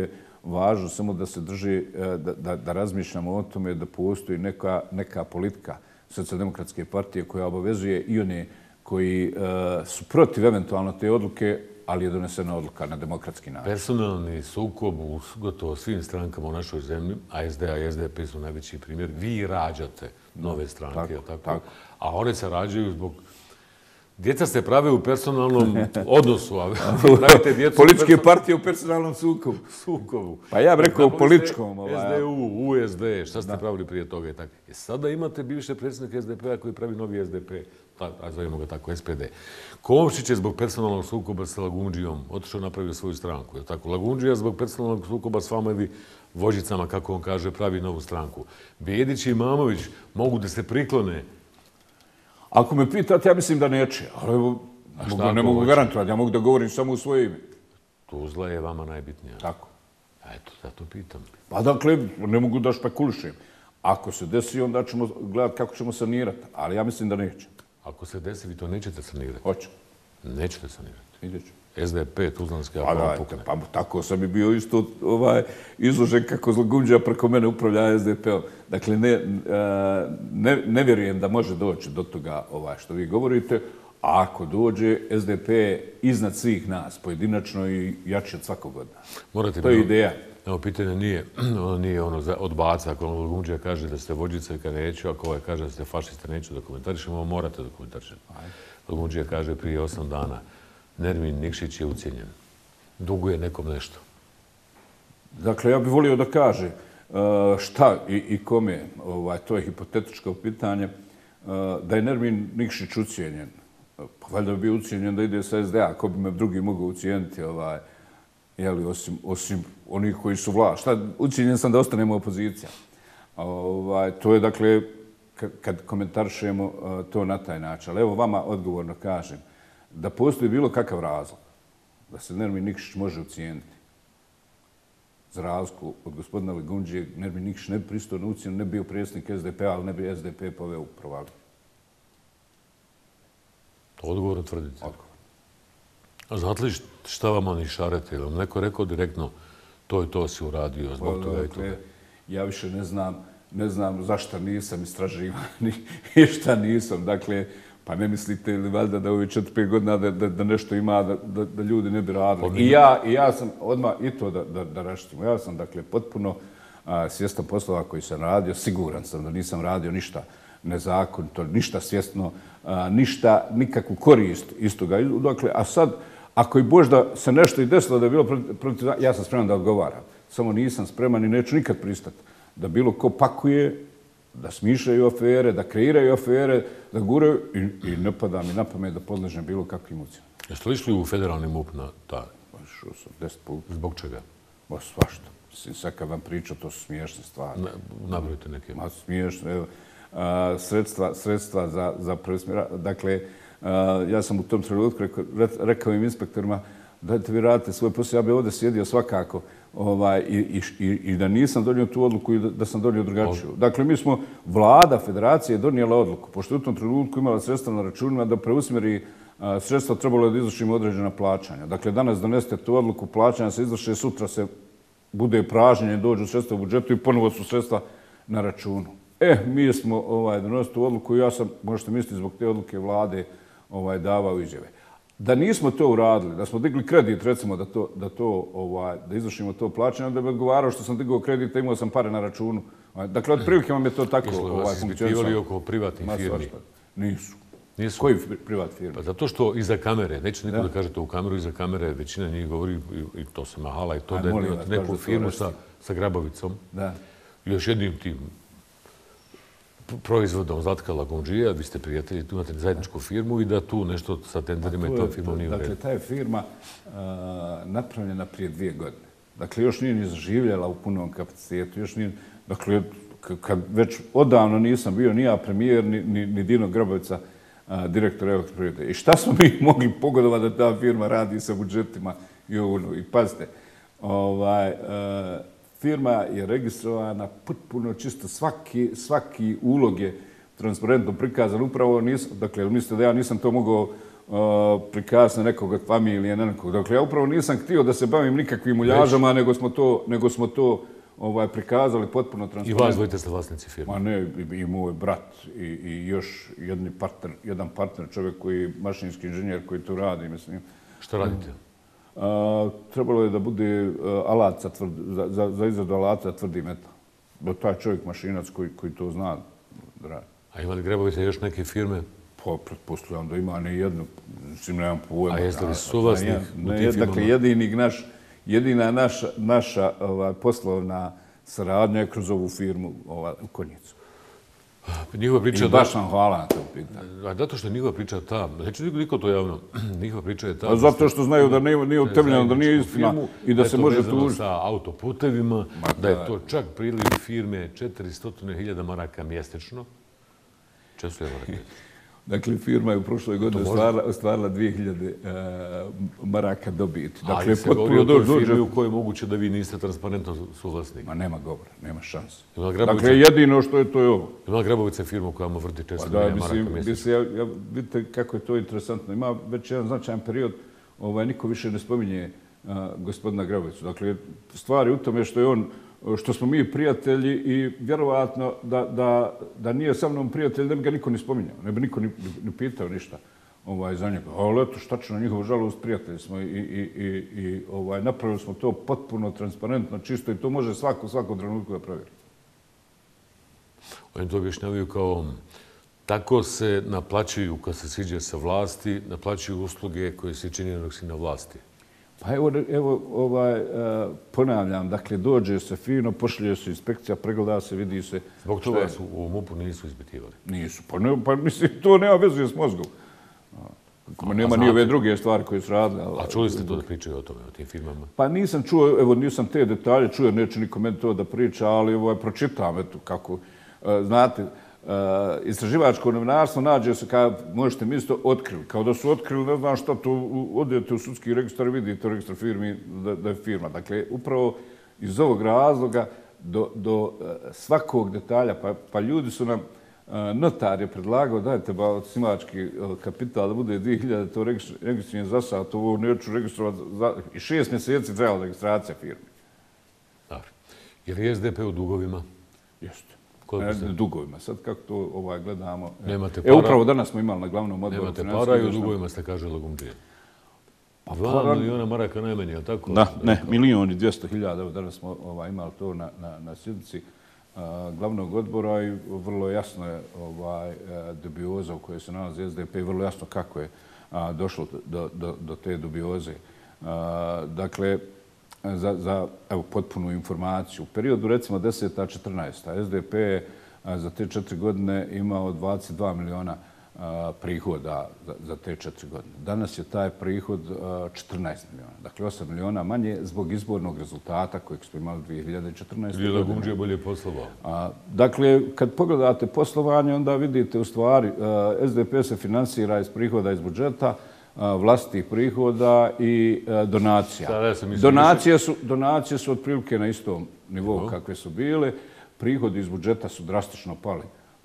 važno samo da se drži, da, da, da razmišljamo o tome da postoji neka, neka politika Socijaldemokratske partije koja obavezuje i one koji uh, su protiv eventualno te odluke, ali je donesena odluka na demokratski način. Personalni sukob u gotovo svim strankama u našoj zemlji, a S D A i S D P su najveći primjer, vi rađate nove stranke, tako, tako? tako. A one se rađaju zbog... Djeca se prave u personalnom odnosu, a pravite djecu... Političke partije u personalnom sukobu. Sukobu. Pa ja bih rekao u političkom. S D U, U S D, šta ste pravili prije toga i tako. I sada imate bivše predsjednike S D P-a koji pravi novi S D P, a zovemo ga tako, S P D. Komšić je zbog personalnog sukoba sa Lagundžijom otišao napravio svoju stranku. Tako, Lagundžija zbog personalnog sukoba s vama ili vođicama, kako on kaže, pravi novu stranku. Bjedić i Imamović mogu da se priklone. Ako me pitate, ja mislim da neće. Ali mogu, ne mogu hoće? garantovati, ja mogu da govorim samo u svoje ime. Tuzla je vama najbitnija. Tako. A eto, zato pitam. Pa dakle, ne mogu da špekulišem. Ako se desi, onda ćemo gledati kako ćemo sanirati. Ali ja mislim da neće. Ako se desi, vi to nećete sanirati? Hoće. Nećete sanirati? Vidjet ću. S D P, Tuzlanske, ako vam pukne. Pa tako sam i bio isto ovaj, izložen kako Lagundžija preko mene upravlja S D P-om. Dakle, ne, ne, ne vjerujem da može doći do toga ovaj, što vi govorite. A ako dođe, S D P iznad svih nas, pojedinačno i jači od svakog od nas. Morate to je ideja. Evo, pitanje nije ono, nije ono odbaca. Ako Lagundžija kaže da ste vođica i kad neću, ako ovaj kaže da ste fašista, neću da komentarišemo, morate da komentarišete. Lagundžija kaže prije osam dana Nermin Nikšić je ucijenjen. Duguje nekom nešto. Dakle, ja bih volio da kaže šta i, i kome, ovaj, to je hipotetičko pitanje, da je Nermin Nikšić ucijenjen. Pa valjda bi bio ucijenjen da ide sa S D A, ako bi me drugi mogao ucijeniti, ovaj, jeli, osim, osim onih koji su vlast. Šta, ucijenjen sam da ostanemo opozicija. Ovaj, to je, dakle, kad komentarišemo to na taj način. Ali evo vama odgovorno kažem, da postoji bilo kakav razlog da se Nermin Nikšić može ucijeniti. Za razliku od gospodina Lagundžije, Nermin Nikšić ne bi pristojno ucijenjen, ne bi bio predsjednik S D P-a, ali ne bi S D P poveo u provaliju. To odgovorno tvrdite? Odgovor. A znate li šta vam oni šarete? Ili vam neko rekao direktno to i to si uradio zbog toga i toga? Ja više ne znam, ne znam zašto nisam istraživan i šta nisam. Dakle, pa ne mislite li valjda da u ovih četiri pet godina da, da, da nešto ima, da, da, da ljudi ne bi radili. I ja, i ja sam odmah i to da, da, da raštimo. Ja sam dakle potpuno a, svjestan poslova koji sam radio. Siguran sam da nisam radio ništa nezakonito, ništa svjesno, a, ništa, nikakvu korist iz toga. Dakle, a sad, ako i možda se nešto i desilo da je bilo protiv, protiv, ja sam spreman da odgovaram. Samo nisam spreman i neću nikad pristati da bilo ko pakuje, da smišljaju afere, da kreiraju afere, da guraju i, i ne pada mi na pamet da podležem bilo kakvim ucijenama. Jeste li išli u federalni M U P na taj? Išao sam deset puta. Zbog čega? Ba, svašta. Mislim, sad kad vam pričam, to su smiješne stvari. Nabrojite neke. Ma, smiješne. Evo, a, sredstva, sredstva za, za preusmjera. Dakle, a, ja sam u tom trenutku rekao, rekao im inspektorima, dajte vi radite svoj posao, ja bih ovdje sjedio svakako ovaj, i, i, i da nisam donio tu odluku i da, da sam donio drugačiju. Dakle, mi smo, vlada federacije donijela odluku, pošto u tom trenutku imala sredstva na računima da preusmjeri a, sredstva, trebalo je da izvršimo određena plaćanja. Dakle, danas donesete tu odluku, plaćanja se izvrše, sutra se bude pražnjenje, dođu sredstva u budžetu i ponovo su sredstva na računu. E, mi smo ovaj, donosili tu odluku i ja sam, možete misliti, zbog te odluke vlade ovaj, davao izjave. Da nismo to uradili, da smo digli kredit, recimo, da, to, da, to, ovaj, da izvršimo to plaćanje, onda bi odgovarao što sam digao kredit, a imao sam pare na računu. Dakle, otprilike vam je to tako ovaj, funkcionisalo. Ispitivali oko privatnih firmi? Nisu. Nisu? Koji privat firmi? Pa zato što iza kamere, neće niko da, da kaže to u kameru, iza kamere većina njih govori, i, i to se mahala, i to Aj, da je neku firmu sa, sa Grabovicom. Da. Još jednim tim proizvodom Zlatka Lagundžija, vi ste prijatelji, tu imate zajedničku firmu i da tu nešto sa tenderima i tom firmom nije u redu. Dakle, ta je firma uh, napravljena prije dvije godine. Dakle, još nije ni zaživljala u punom kapacitetu, još nije, dakle, kad već odavno nisam bio ni ja premijer, ni, ni, ni Dino Grabovica, uh, direktor Elektroprivrede. I šta smo mi mogli pogodovati da ta firma radi sa budžetima i ovo, i pazite, ovaj, uh, firma je registrovana potpuno čisto, svaki, svaki ulog je transparentno prikazan. Upravo nisam, dakle, mislite da ja nisam to mogao prikaz na nekog od familije, na nekog. Dakle, ja upravo nisam htio da se bavim nikakvim muljažama, nego smo to, nego smo to ovaj, prikazali potpuno transparentno. I vas dvojite ste vlasnici firme? Ma ne, i, i moj brat i, i još jedni partner, jedan partner, čovjek koji je mašinski inženjer koji to radi, mislim. Šta radite? A, trebalo je da bude alat za, tvrd, za, za, za izradu alata za tvrdi metal. Da taj čovjek mašinac koji, koji to zna da radi. A ima li Grebovica još neke firme? Pa, pretpostavljam da ima ne jednu, mislim, nemam pojma. A jeste li suvlasnik u tim firmama? Dakle, jedini naš, jedina naša, naša ovaj, poslovna saradnja je kroz ovu firmu ovaj, u Konjicu. Njihova priča I baš vam hvala na to pitanju. A zato što njihova priča ta, neće niko to javno, njihova priča je ta... A zato što znaju da nije, nije utemljeno, da nije istina i da se može tužiti. Da je to sa autoputevima, da je to čak priliv firme četiristo hiljada maraka mjesečno. Često je maraka. Dakle, firma je u prošloj godini ostvarila dvije hiljade maraka dobiti. Dakle, ali se govori o toj firmi u kojoj je moguće da vi niste transparentno suvlasnik. Ma nema govora, nema šanse. Grabovica... Dakle, jedino što je to je ovo. Ima Grabovica firma koja mu vrti često pa da, maraka mjesečno. Ja, ja, vidite kako je to interesantno. Ima već jedan značajan period, ovaj, niko više ne spominje a, gospodina Grabovicu. Dakle, stvari u tome što je on što smo mi prijatelji i vjerovatno da, da, da nije sa mnom prijatelj, ne bi ga niko ni spominjao, ne bi niko ni, ni pitao ništa ovaj, za njega. Ali eto, šta će na njihovu žalost, prijatelji smo i, i, i, i ovaj, napravili smo to potpuno transparentno, čisto i to može svako, svako trenutku da provjeri. Oni to objašnjavaju kao tako se naplaćuju kad se siđe sa vlasti, naplaćuju usluge koje se čini dok si na vlasti. Pa evo, evo ovaj, ponavljam, dakle, dođe se fino, pošlje se inspekcija, pregleda se, vidi se... Zbog toga je... su u MUP-u nisu ispitivali? Nisu, pa, ne, pa mislim, to nema veze s mozgom. A, nema ni ove druge stvari koje su radile. A čuli ste to da pričaju o tome, o tim firmama? Pa nisam čuo, evo, nisam te detalje čuo, neće niko meni to da priča, ali ovaj, pročitam, eto, kako, znate, Uh, istraživačko novinarstvo nađe se, kao možete mi isto otkrili. Kao da su otkrili, ne znam šta, to odete u sudski registar i vidite u registar firmi da, da je firma. Dakle, upravo iz ovog razloga do, do uh, svakog detalja, pa, pa ljudi su nam, uh, notar je predlagao, dajte ba osnivački uh, kapital da bude dvije hiljade, to registrujem za sad, ovo neću registrovati za... I šest mjeseci trebala registracija firme. Dobro. Je li S D P u dugovima? Jeste. Ne, dugovima. Sad kako to ovaj, gledamo... Nemate para. E, upravo danas smo imali na glavnom odboru... Nemate para i u dugovima ste, kaže Lagumdžija. Pa, Dva para... miliona maraka najmanje, je li tako? Da, ne, milion i dvjesto hiljada. Evo, danas smo ovaj, imali to na, na, na sjednici uh, glavnog odbora i vrlo jasno je ovaj, uh, dubioza u kojoj se nalazi S D P i vrlo jasno kako je uh, došlo do, do, do te dubioze. Uh, dakle, za, za evo, potpunu informaciju. U periodu, recimo, deseta četrnaesta S D P je za te četiri godine imao dvadeset dva miliona a, prihoda za, za te četiri godine. Danas je taj prihod a, četrnaest miliona. Dakle, osam miliona manje zbog izbornog rezultata kojeg smo imali dvije hiljade četrnaeste. Ili Lagumdžija bolje poslovao? A, dakle, kad pogledate poslovanje, onda vidite u stvari a, S D P se finansira iz prihoda iz budžeta, vlastitih prihoda i donacija. Donacije su, donacije su otprilike na istom nivou kakve su bile. Prihodi iz budžeta su drastično pali.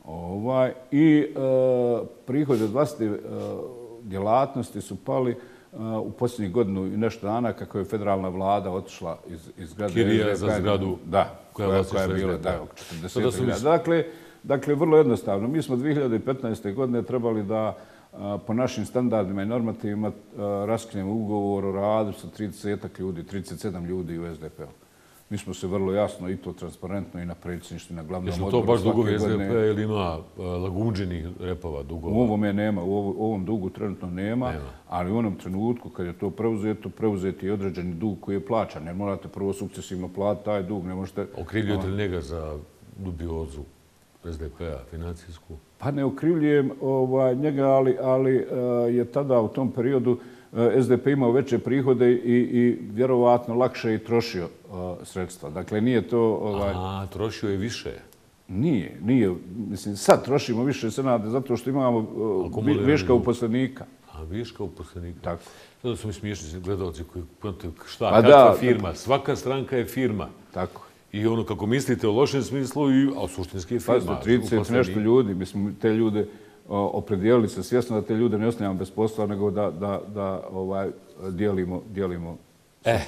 Ovaj, I e, prihodi od vlastite e, djelatnosti su pali e, u posljednjih godinu i nešto dana kako je federalna vlada otišla iz, iz grada. Kirija za zgradu da, koja, koja, koja je bila da, oko četrdeset hiljada. Dakle, dakle, vrlo jednostavno. Mi smo dvije hiljade petnaeste. godine trebali da po našim standardima i normativima raskinemo ugovor o radu sa trideset ljudi, trideset sedam ljudi u S D P-u. Mi smo se vrlo jasno i to transparentno i na predsjedništvu i na glavnom odboru. Jesu to baš dugovi S D P-a ili ima Lagumdžinih repova dugova? U ovome nema, u ovom dugu trenutno nema, nema, ali u onom trenutku kad je to preuzeto, preuzeti je određeni dug koji je plaćan. Ne morate prvo sukcesivno platiti taj dug, ne možete... Okrivljujete li njega za dubiozu S D P-a, financijsku? Pa ne okrivljujem ovaj, njega, ali, ali uh, je tada u tom periodu uh, S D P imao veće prihode i, i vjerovatno lakše i trošio uh, sredstva. Dakle, nije to... Ovaj... A, trošio je više? Nije, nije. Mislim, sad trošimo više senade zato što imamo uh, viška uposlenika. A, viška uposlenika. Tako. Sada su mi smiješni gledalci koji pamte šta, pa kakva da, firma. Svaka stranka je firma. Tako. I ono kako mislite u lošem smislu, i, a suštinski je firma. Pa, trideset nešto ljudi, mislim, te ljude opredijelili se svjesno da te ljude ne ostavljamo bez posla, nego da, da, da ovaj, dijelimo, dijelimo. E,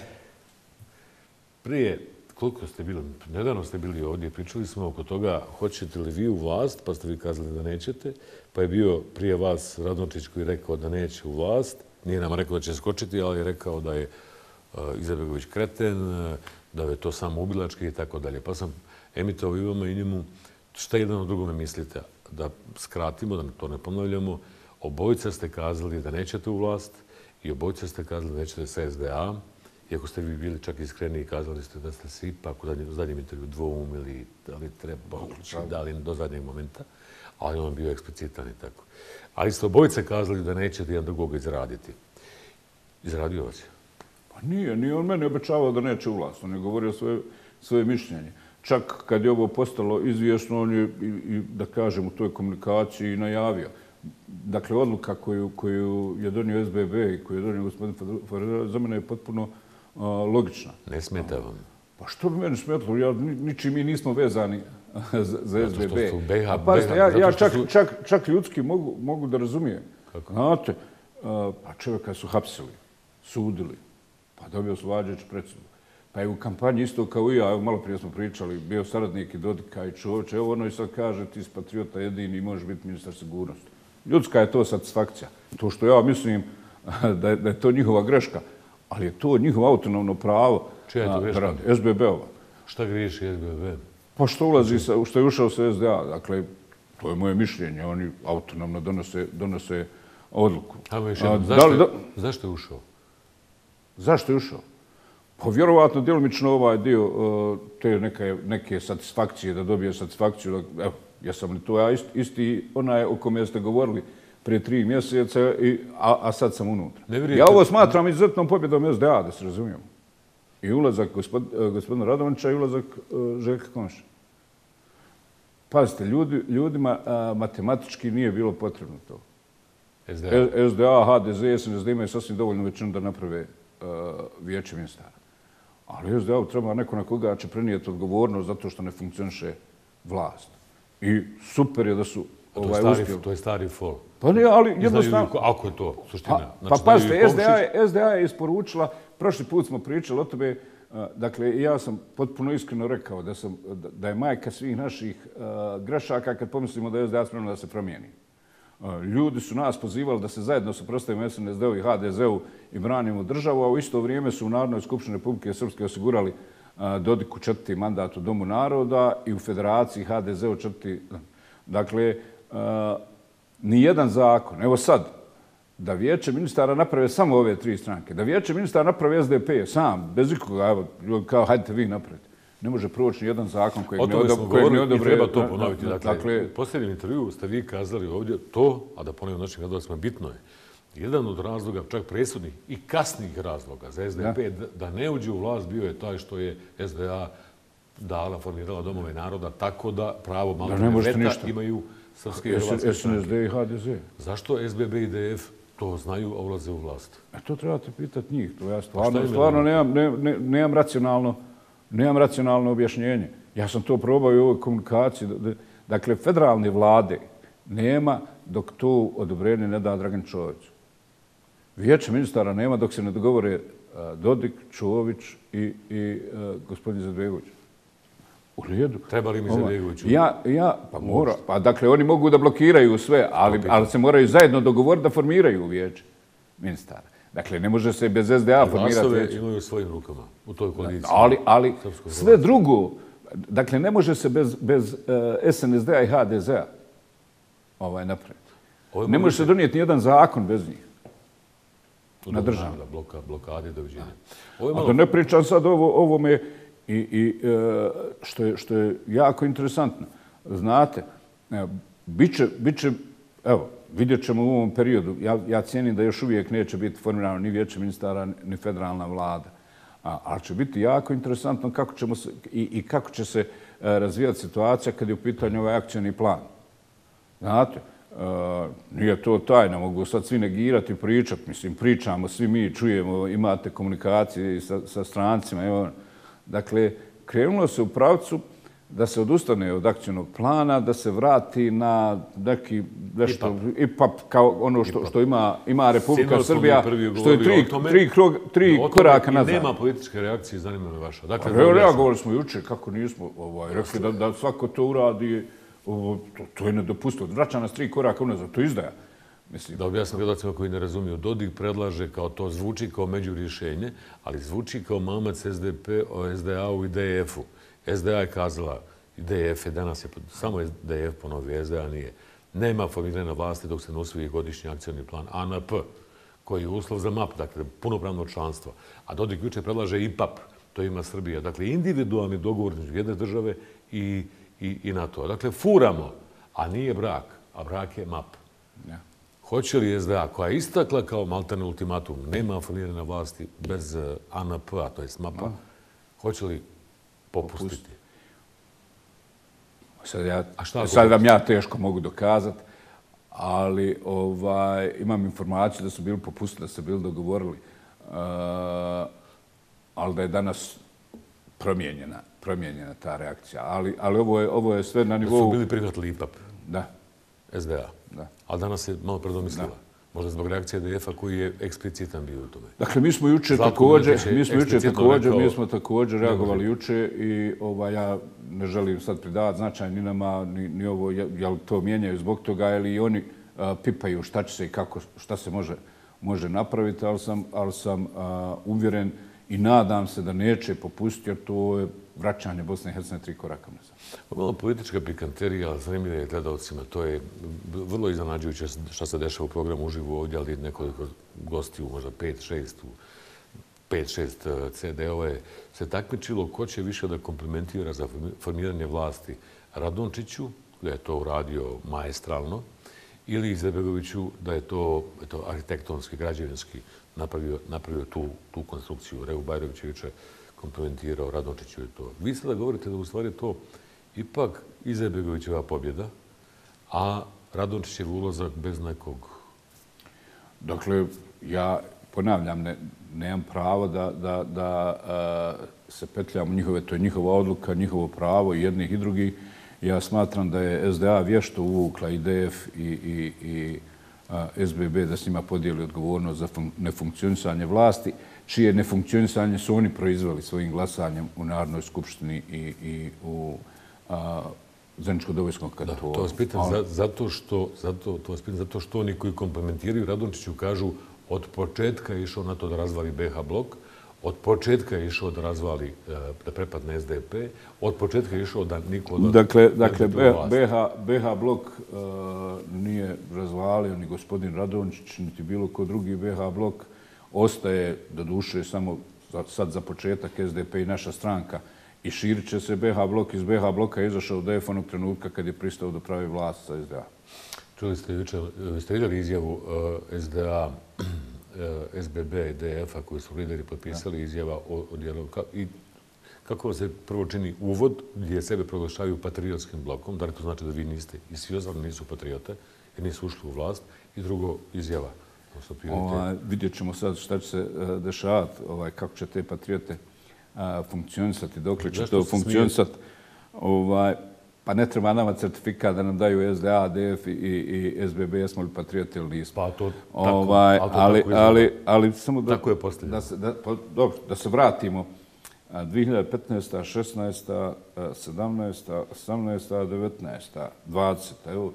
prije, koliko ste bili, nedavno ste bili ovdje, pričali smo oko toga hoćete li vi u vlast, pa ste vi kazali da nećete, pa je bio prije vas Radončić koji je rekao da neće u vlast, nije nam rekao da će skočiti, ali je rekao da je uh, Izetbegović kreten, da je to samo ubilački i tako dalje. Pa sam emitovao i vama i njemu šta jedan od drugome mislite. Da skratimo, da to ne ponavljamo, obojica ste kazali da nećete u vlast i obojica ste kazali da nećete sa S D A, iako ste vi bili čak iskreni i kazali ste da ste se ipak u zadnjem, zadnjem intervju dvoumili da li treba ući, da li do zadnjeg momenta, ali on bio eksplicitan i tako. Ali ste obojica kazali da nećete jedan drugog izraditi. Izradio vas je? Pa nije, nije on meni obećavao da neće u vlast, on je govorio svoje, svoje mišljenje. Čak kad je ovo postalo izvjesno, on je, i, i, da kažem, u toj komunikaciji najavio. Dakle, odluka koju, koju je donio S B B i koju je donio gospodin Federer, za mene je potpuno uh, logična. Ne smeta vam? Pa što bi meni smetalo? Ja, ničim mi nismo vezani za, za S B B. Zato što su B H, pa, ja, ja čak, su... čak, čak ljudski mogu, mogu da razumijem. Kako? Znate, uh, pa čovjeka su hapsili, sudili, pa dobio oslobađajuću presudu. Pa je u kampanji isto kao i ja, evo malo prije smo pričali, bio saradnik i Dodika i Čović, evo ono i sad kaže ti si patriota jedini i možeš biti ministar sigurnosti. Ljudska je to satisfakcija. To što ja mislim da je, da je to njihova greška, ali je to njihovo autonomno pravo. Čija je to greška? S B B-ova. Šta griješi S B B? Pa što ulazi, sa, što je ušao sa S D A. Dakle, to je moje mišljenje. Oni autonomno donose, donose odluku. Ajmo još jednom, zašto, da, da, zašto je ušao? Zašto je ušao? Pa vjerovatno djelomično ovaj dio uh, te neke, neke satisfakcije, da dobije satisfakciju. Da, evo, jesam li to ja isti, isti onaj o kome ste govorili prije tri mjeseca, i, a, a sad sam unutra. Ja ovo smatram izuzetnom pobjedom S D A, da se razumijemo. I ulazak gospod, gospodina Radončića i ulazak uh, Željka Komšića. Pazite, ljudi, ljudima uh, matematički nije bilo potrebno to. S D A, S D A H D Z, S N S D imaju sasvim dovoljnu većinu da naprave uh, vijeće ministara. Ali S D A treba neko na koga će prenijeti odgovornost zato što ne funkcioniše vlast. I super je da su ovaj, uspjeli. To je stari fol. Pa ne, ali jednostavno... Ako je to suština. Pa, znači, pa pazite, S D A, je, S D A je isporučila, prošli put smo pričali o tome, dakle, ja sam potpuno iskreno rekao da, sam, da je majka svih naših uh, grešaka kad pomislimo da je S D A spremno da se promijeni. Uh, ljudi su nas pozivali da se zajedno suprotstavimo S N S D-u i H D Z-u i branimo državu, a u isto vrijeme su u Narodnoj skupštini Republike Srpske osigurali uh, Dodiku četvrti mandat u Domu naroda i u Federaciji H D Z-u četvrti. Dakle, uh, nijedan zakon, evo sad, da vijeće ministara naprave samo ove tri stranke, da vijeće ministara naprave S D P sam, bez ikoga, evo, kao hajdete vi napraviti. Ne može proći jedan zakon kojeg ne odobre. O tome smo govorili i treba to ponoviti. Dakle, dakle, u posljednjem intervju ste vi kazali ovdje to, a da ponovim našim gledalcima, bitno je. Jedan od razloga, čak presudnih i kasnih razloga za S D P, ja. da ne uđe u vlast bio je taj što je S D A dala, formirala domove naroda, tako da pravo malo da veta ništa. Imaju srpske i hrvatske S N S D i H D Z. Zašto S B B i D F to znaju, a ulaze u vlast? E to trebate pitati njih. To ja stvarno, stvarno nemam, ne, ne, nemam, racionalno, nemam racionalno objašnjenje. Ja sam to probao i u ovoj komunikaciji. Dakle, federalne vlade nema dok to odobrenje ne da Dragan Čović. Vijeće ministara nema dok se ne dogovore Dodik, Čović i, i uh, gospodin Izetbegović. U redu. Treba li mi Izetbegović? Ja, ja, pa mora. Pa dakle, oni mogu da blokiraju sve, ali, ali se moraju zajedno dogovoriti da formiraju vijeće ministara. Dakle, ne može se bez S D A formirati vijeće. Glasove imaju u svojim rukama u toj koaliciji. Ali, ali sve drugo, dakle, ne može se bez, bez uh, S N S D-a i H D Z-a ovaj, napraviti. Ne može se donijeti nijedan zakon bez njih. Na državu. Bloka, blokade, doviđenja. A da ne pričam sad ovo, ovome i, i što, je, što je jako interesantno. Znate, bit će, bit će, evo, vidjet ćemo u ovom periodu. Ja, ja cijenim da još uvijek neće biti formirano ni vijeće ministara, ni federalna vlada. A, ali će biti jako interesantno kako ćemo se, i, i kako će se razvijati situacija kad je u pitanju ovaj akcijni plan. Znate, Uh, nije to tajna, mogu sad svi negirati i pričati. Mislim, pričamo, svi mi čujemo, imate komunikacije sa, sa strancima. Evo. Dakle, krenulo se u pravcu da se odustane od akcijnog plana, da se vrati na neki nešto I P A P kao ono što, što ima, ima Republika Srbija, što je tri, tri, krog, tri koraka nazad. I nema političke reakcije, zanima me vaša. Dakle, Re, reagovali smo juče, kako nismo ovaj, rekli da, da svako to uradi, ovo, to, to je nedopustivo. Vraća nas tri koraka unazad, to izdaja. Mislim. Da objasnim gledalcima koji ne razumiju, Dodik predlaže kao to zvuči kao međurješenje, ali zvuči kao mamac S D P o S D A-u i D F-u. S D A je kazala, i D F je danas je, samo D F ponovio, S D A nije. Nema formiranja vlasti dok se ne usvoji godišnji akcioni plan A N P, koji je uslov za M A P, dakle punopravno članstvo. A Dodik juče predlaže I P A P, to ima Srbija. Dakle, individualni dogovor između jedne države i, i, i NATO. Dakle, furamo, a nije brak, a brak je M A P. Ja. Hoće li S D A, koja je istakla kao maltene ultimatum, nema formiranja vlasti bez A N P-a, to je M A P-a, hoće li popustiti? Sad, ja, sad vam ja teško mogu dokazati, ali ovaj, imam informaciju da su bili popustili, da su bili dogovorili, uh, ali da je danas promijenjena, promijenjena ta reakcija. Ali, ali ovo, je, ovo je sve na nivou... Da su bili prihvatili I P A P? Da. S D A? Da. Ali danas je malo predomislila. Možda zbog reakcije D F-a koji je eksplicitan bio u tome. Dakle, mi smo juče također, mi smo juče također, mi smo također reagovali juče i ovaj, ja ne želim sad pridavati značaj ni nama, ni, ni ovo, jel to mijenjaju zbog toga ili oni a, pipaju šta će se i kako, šta se može, može napraviti, ali sam, ali sam a, uvjeren i nadam se da neće popustiti, jer to je vraćanje Bosne i Hercegovine tri koraka nazad. Malo politička pikanterija, ali zanimljiva je gledalcima. To je vrlo iznenađujuće što se dešava u programu uživo ovdje, ali nekoliko gostiju, možda pet, šest, pet, šest C D-ove se takmičilo ko će više da komplementira za formiranje vlasti Radončiću, da je to uradio maestralno, ili Izetbegoviću, da je to, to arhitektonski, građevinski napravio, napravio tu, tu konstrukciju. Revu Bajrović je juče komplementirao, Radončiću je to. Vi sada govorite da u stvari to ipak Izetbegovićeva pobjeda, a Radončićev ulazak bez nekog... Dakle, ja ponavljam, ne, nemam pravo da, da, da uh, se petljam u njihove, to je njihova odluka, njihovo pravo i jednih i drugih. Ja smatram da je S D A vješto uvukla i D F i, i, i uh, S B B da s njima podijeli odgovornost za fun nefunkcionisanje vlasti, čije nefunkcionisanje su oni proizveli svojim glasanjem u Narodnoj skupštini i, i u uh, Zeničko-Dobojskom kantonu. To vas pitam za, zato, što, zato, to vas pitam zato što oni koji komplementiraju Radončiću kažu od početka je išao na to da razvali B H blok, od početka je išao da razvali, da prepadne S D P, od početka je išao da niko... Da dakle, dakle B H, B H blok uh, nije razvalio ni gospodin Radončić, niti bilo ko drugi. B H blok ostaje, do duše, samo za, sad za početak S D P i naša stranka. I širit će se B H blok. Iz B H bloka je izašao D F onog trenutka kad je pristao da pravi vlast sa S D A. Čuli ste jučer, ste vidjeli izjavu uh, S D A, uh, S B B i D F-a koji su lideri potpisali ja. izjava o, o dijelu. Ka, i kako se prvo čini uvod gdje sebe proglašavaju patriotskim blokom, da li to znači da vi niste i svi ostali nisu patriote jer nisu ušli u vlast, i drugo izjava. Ovaj, vidjet ćemo sad šta će se uh, dešavati, ovaj, kako će te patriote uh, funkcionisati, dokle će to funkcionisati. Ovaj, pa ne treba nama certifikat da nam daju S D A, D F i, i S B B, jesmo li patrioti ili nismo. Pa to tako, ovaj, ali, to ali, tako ali, ali samo da, tako je postavljeno. Da se, da, pa, dobro, da se vratimo. dvije hiljade petnaesta, šesnaesta, sedamnaesta, osamnaesta, devetnaesta, dvadeseta. Evo,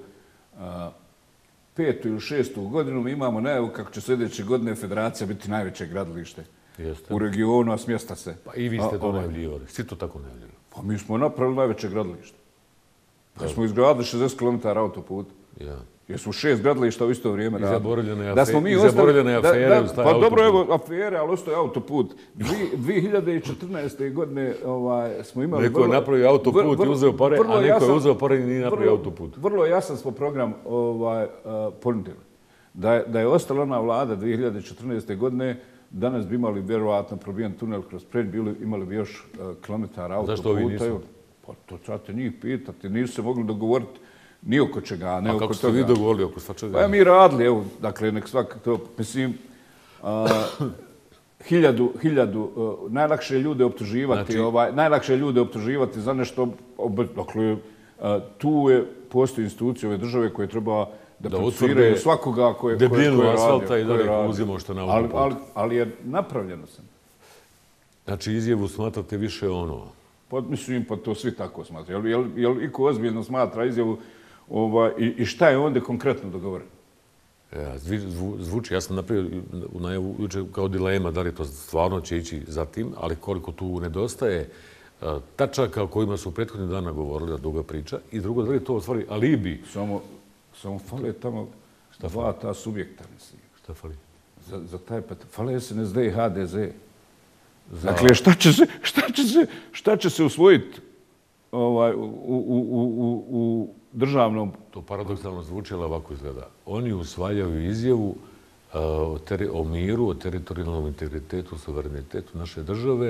petu ili šestu godinu mi imamo najavu kako će sljedeće godine federacija biti najveće gradilište Jeste. u regionu, a smjesta se. Pa i vi ste to najavljivali. Svi to tako najavljivali. Pa mi smo napravili najveće gradilište. Da smo izgradili šezdeset kilometara autoputa. Ja. Jer su šest gradilišta u isto vrijeme radili. I zaboravljene afere, smo mi i zaboravljene afere da, da, uz taj pa autoput. Dobro, evo, afere, ali ostaje autoput. dvije hiljade četrnaeste. godine ovaj, smo imali... Neko je napravio autoput i uzeo pare, a neko je uzeo pare i nije napravio autoput. Vrlo jasan smo program ovaj, uh, ponudili. Da je, da je ostala ona vlada dvije hiljade četrnaeste. godine, danas bi imali vjerovatno probijen tunel kroz Pred, bili, imali bi još uh, kilometara autoputa. Zašto ovi nisu? Pa to trebate njih pitati, nisu se mogli dogovoriti ni oko čega, ne oko toga. A kako ste vi dogovorili oko svačega? Pa ja mi radili, evo, dakle, nek svak to, mislim, a, hiljadu, hiljadu, uh, najlakše ljude optuživati, znači, ovaj, najlakše ljude optuživati za nešto, dakle, uh, tu je, postoji institucije ove države koje treba da, da procesuiraju svakoga koje, koje, koje je radio. Asfalta i da neko uzimo što na autoputu. Ali, ali, ali je napravljeno sam. Znači, izjavu smatrate više ono? Pa, mislim, pa to svi tako smatraju. Jel, jel, jel iko ozbiljno smatra izjavu ovaj, i, i šta je onda konkretno dogovoreno? Ja, zvu, zvuči, ja sam napravio u najavu juče kao dilema da li to stvarno će ići za tim, ali koliko tu nedostaje a, tačaka o kojima su prethodnih dana govorili, da duga priča, i drugo, da li to u stvari alibi? Samo, samo fale tamo šta dva ta subjekta, mislim. Šta fali? Za, za taj pat... Fale S N S D i H D Z. Za... Dakle, šta će se, šta će se, šta će se usvojiti ovaj, u, u, u, u, u državnom... To paradoksalno zvuči, ali ovako izgleda. Oni usvajaju izjavu uh, o, teri, o miru, o teritorijalnom integritetu, suverenitetu naše države,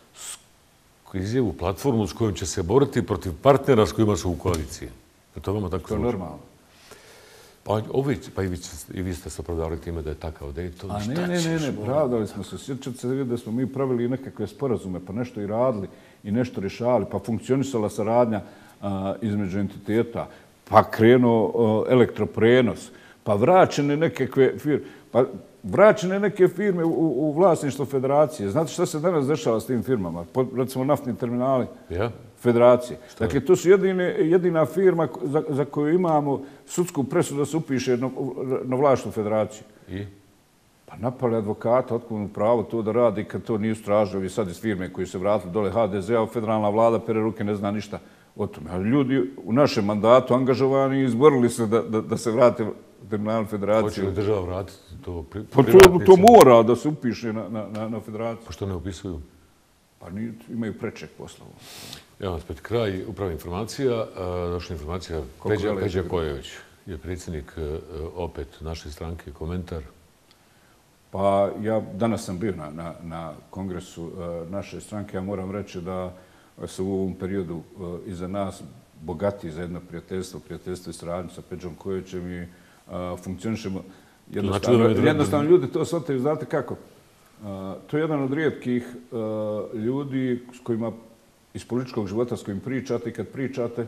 izjavu, platformu s kojom će se boriti protiv partnera s kojima su u koaliciji. To je vama tako to je zvuči. normalno. Pa, ovi, pa i, vi, i vi ste se opravdali time da je takav Dayton. A ne, ne, ne, ne, pravdali smo se. Sjećate se vidjeti da smo mi pravili nekakve sporazume, pa nešto i radili i nešto rješavali, pa funkcionisala saradnja a, između entiteta, pa krenuo a, elektroprenos, pa vraćene nekakve firme, pa vraćene neke firme u, u vlasništvo federacije. Znate šta se danas dešava s tim firmama? Po, recimo naftni terminali ja? Federacije. Šta dakle, to su jedine, jedina firma za, za koju imamo sudsku presudu da se upiše na, na vlasništvo federacije. I? Pa napali advokata, otkud mu pravo to da radi kad to nisu tražili sad iz firme koji se vratili dole H D Z A, federalna vlada pere ruke, ne zna ništa o tome. Ali ljudi u našem mandatu angažovani i izborili se da, da, da se vrate terminal federacije. Hoće li država vratiti to pri, pa to, to mora da se upiše na, na, na federaciju. Pa što ne upisuju? Pa ni, imaju preček poslova. Evo, spet kraj uprava informacija. Došla informacija Peđa, Peđa Kojević je predsjednik opet naše stranke. Komentar? Pa ja danas sam bio na, na, na kongresu naše stranke. Ja moram reći da se u ovom periodu iza nas bogati za jedno prijateljstvo, prijateljstvo i saradnju sa Peđom Kojevićem i funkcionišemo jednostavno. Jednostavno ljudi to shvataju, znate kako? To je jedan od rijetkih ljudi s kojima iz političkog života s kojim pričate i kad pričate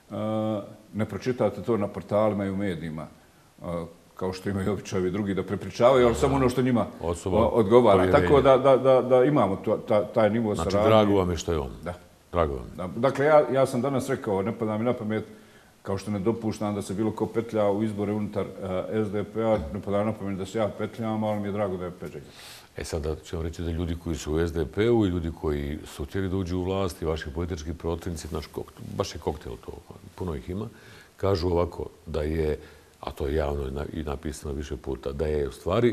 ne pročitate to na portalima i u medijima kao što imaju običajevi drugi da prepričavaju, ali samo ono što njima odgovara. Tako da, da, da, da imamo to, ta, taj nivo saradnje. Znači, drago vam je što je on. Da. Drago vam je. Da. Dakle, ja, ja sam danas rekao, ne pada mi na pamet, kao što ne dopuštam da se bilo ko petlja u izbore unutar uh, S D P-a, ne pada na pamet da se ja petljam, ali mi je drago da je Peđa. E sada ćemo reći da ljudi koji su u S D P-u i ljudi koji su htjeli da uđu u vlast i vaši politički protivnici, naš koktel, baš je koktel to, puno ih ima, kažu ovako da je, a to je javno i napisano više puta, da je u stvari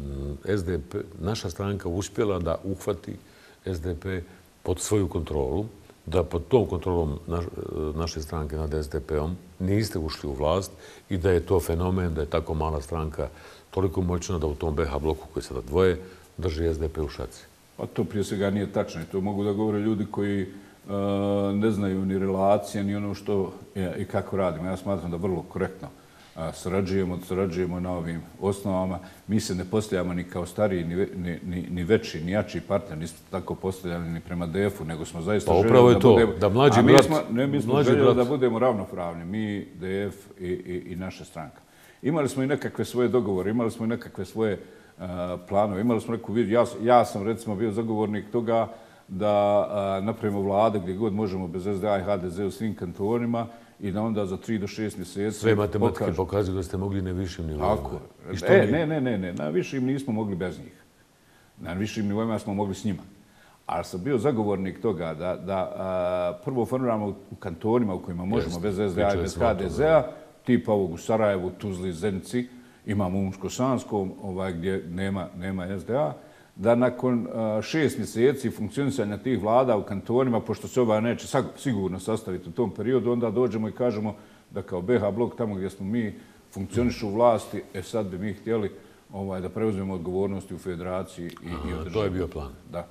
S D P, naša stranka uspjela da uhvati S D P pod svoju kontrolu, da pod tom kontrolom naš, naše stranke nad S D P-om niste ušli u vlast i da je to fenomen, da je tako mala stranka toliko moćna da u tom B H bloku koji sada dvoje drži S D P u šaci. Pa to prije svega nije tačno. To mogu da govore ljudi koji uh, ne znaju ni relacije, ni ono što je, i kako radimo. Ja smatram da vrlo korektno uh, sarađujemo, sarađujemo na ovim osnovama. Mi se ne postavljamo ni kao stariji, ni, ni, ni, ni veći, ni jači partner. Nismo tako postavljali ni prema D F-u, nego smo zaista pa, željeli da to, budemo... Da mlađi a mi brat, smo, ne, mi smo željeli brat. da budemo ravnopravni. Mi, D F i, i, i naša stranka. Imali smo i nekakve svoje dogovore, imali smo i nekakve svoje uh, planove, imali smo neku vidu. Ja, ja sam recimo bio zagovornik toga da uh, napravimo vlade gdje god možemo bez S D A i H D Z u svim kantonima i da onda za tri do šest mjeseci... Sve matematike pokažu. Pokazuju da ste mogli na višim nivoima. Tako. E, ne, ne, ne, ne, na višim nismo mogli bez njih. Na višim nivoima smo mogli s njima. Ali sam bio zagovornik toga da, da uh, prvo formiramo u kantonima u kojima možemo Jest. bez S D A i bez H D Z-a, tipa ovog u Sarajevu, Tuzli, Zenici, imamo u Unsko-Sanskom, ovaj, gdje nema, nema S D A, da nakon uh, šest mjeseci funkcionisanja tih vlada u kantonima, pošto se ova neće sigurno sastaviti u tom periodu, onda dođemo i kažemo da kao B H blok, tamo gdje smo mi funkcionišu u vlasti, e sad bi mi htjeli ovaj, da preuzmemo odgovornosti u federaciji i, Aha, i održavamo. To je bio plan. Da.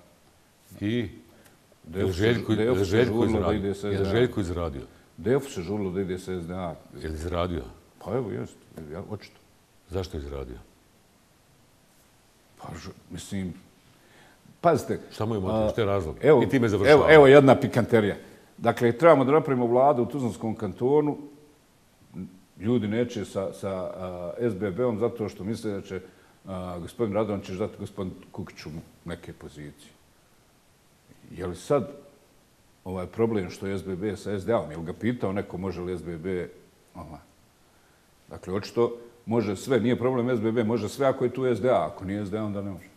I je li Željko, je Željko izradio? Je Željko izradio? D F se žurilo da ide s S D A. Je li izradio? Pa evo, jest. Ja, očito. Zašto je izradio? Pa, mislim, Pazite. Šta mu je motiv, šta je razlog? Evo, I time završavamo. Evo, evo jedna pikanterija. Dakle, trebamo da napravimo vladu u Tuzlanskom kantonu. Ljudi neće sa, sa S B B-om zato što misle da će a, gospodin Radončić dati gospodin Kukiću neke pozicije. Je li sad ovaj problem što je S B B sa S D A-om? Je li ga pitao neko može li S B B... Ovaj. Dakle, očito može sve. Nije problem S B B, može sve ako je tu S D A. Ako nije S D A, onda ne može.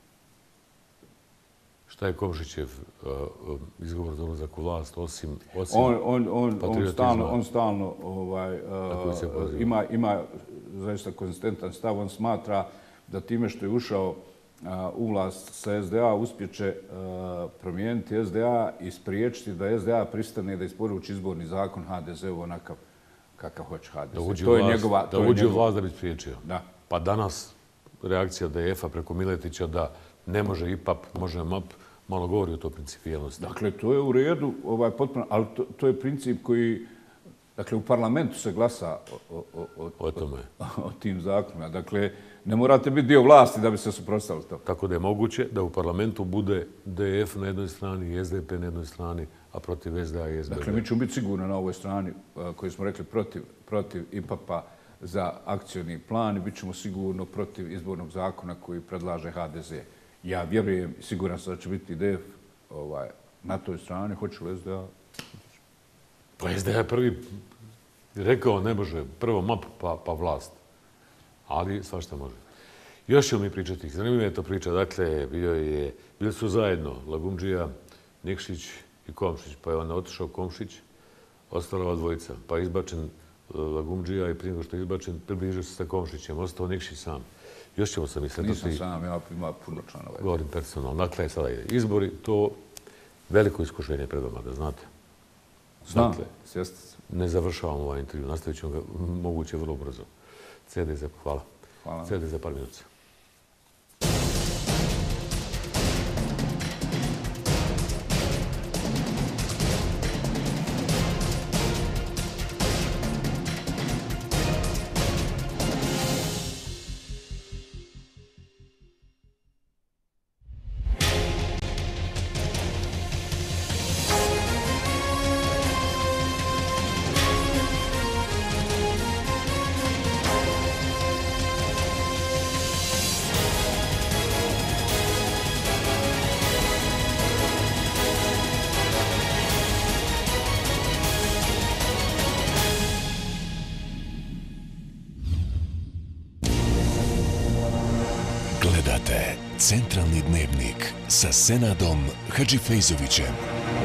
Šta je Komšićev uh, izgovor za ulazak u vlast, osim, osim on, on, on, on stalno, on stalno ovaj, uh, ima, ima zaista konzistentan stav. On smatra da time što je ušao uh, u vlast sa S D A uspjeće uh, promijeniti S D A i spriječiti da S D A pristane da isporuči izborni zakon H D Z-u onakav kakav hoće H D Z. Da uđe to je vlast, njegova, da to uđe je u vlast da bi spriječio. Da. Pa danas reakcija D F-a preko Miletića da ne može I P A P, može M A P, malo govori o to principijelnosti. Dakle, to je u redu, ovaj, potpuno, ali to, to je princip koji, dakle, u parlamentu se glasa o, o, o, o, tome. o, o tim zakonima. Dakle, ne morate biti dio vlasti da bi se suprotstavili to. Tako da je moguće da u parlamentu bude D F na jednoj strani i S D P na jednoj strani, a protiv S D A i S B B. Dakle, mi ćemo biti sigurno na ovoj strani koji smo rekli protiv, protiv I P A P-a za akcioni plan i bit ćemo sigurno protiv izbornog zakona koji predlaže H D Z. Ja vjerujem, siguran sam da će biti D F ovaj, na toj strani. Hoće li S D A? Pa S D A prvi rekao ne može, prvo M A P pa, pa vlast. Ali svašta može. Još ćemo mi pričati. Zanimljiva je to priča. Dakle, bio je, bili su zajedno Lagumdžija, Nikšić i Komšić. Pa je onda otišao Komšić, ostala ova dvojica. Pa je izbačen Lagumdžija i prije nego što je izbačen, približio se sa Komšićem. Ostao Nikšić sam. Još ćemo se mi sretati. Nisam sam, ja ima puno članova. Govorim personalno. Dakle, sada je izbori, to veliko iskušenje pred vama, da znate. Znam, dakle, sjeste se. Ne završavamo ovaj intervju, nastavit ćemo ga moguće vrlo brzo. C D za, hvala. Hvala. C D za par minuta. Gledate Centralni dnevnik sa Senadom Hadžifejzovićem.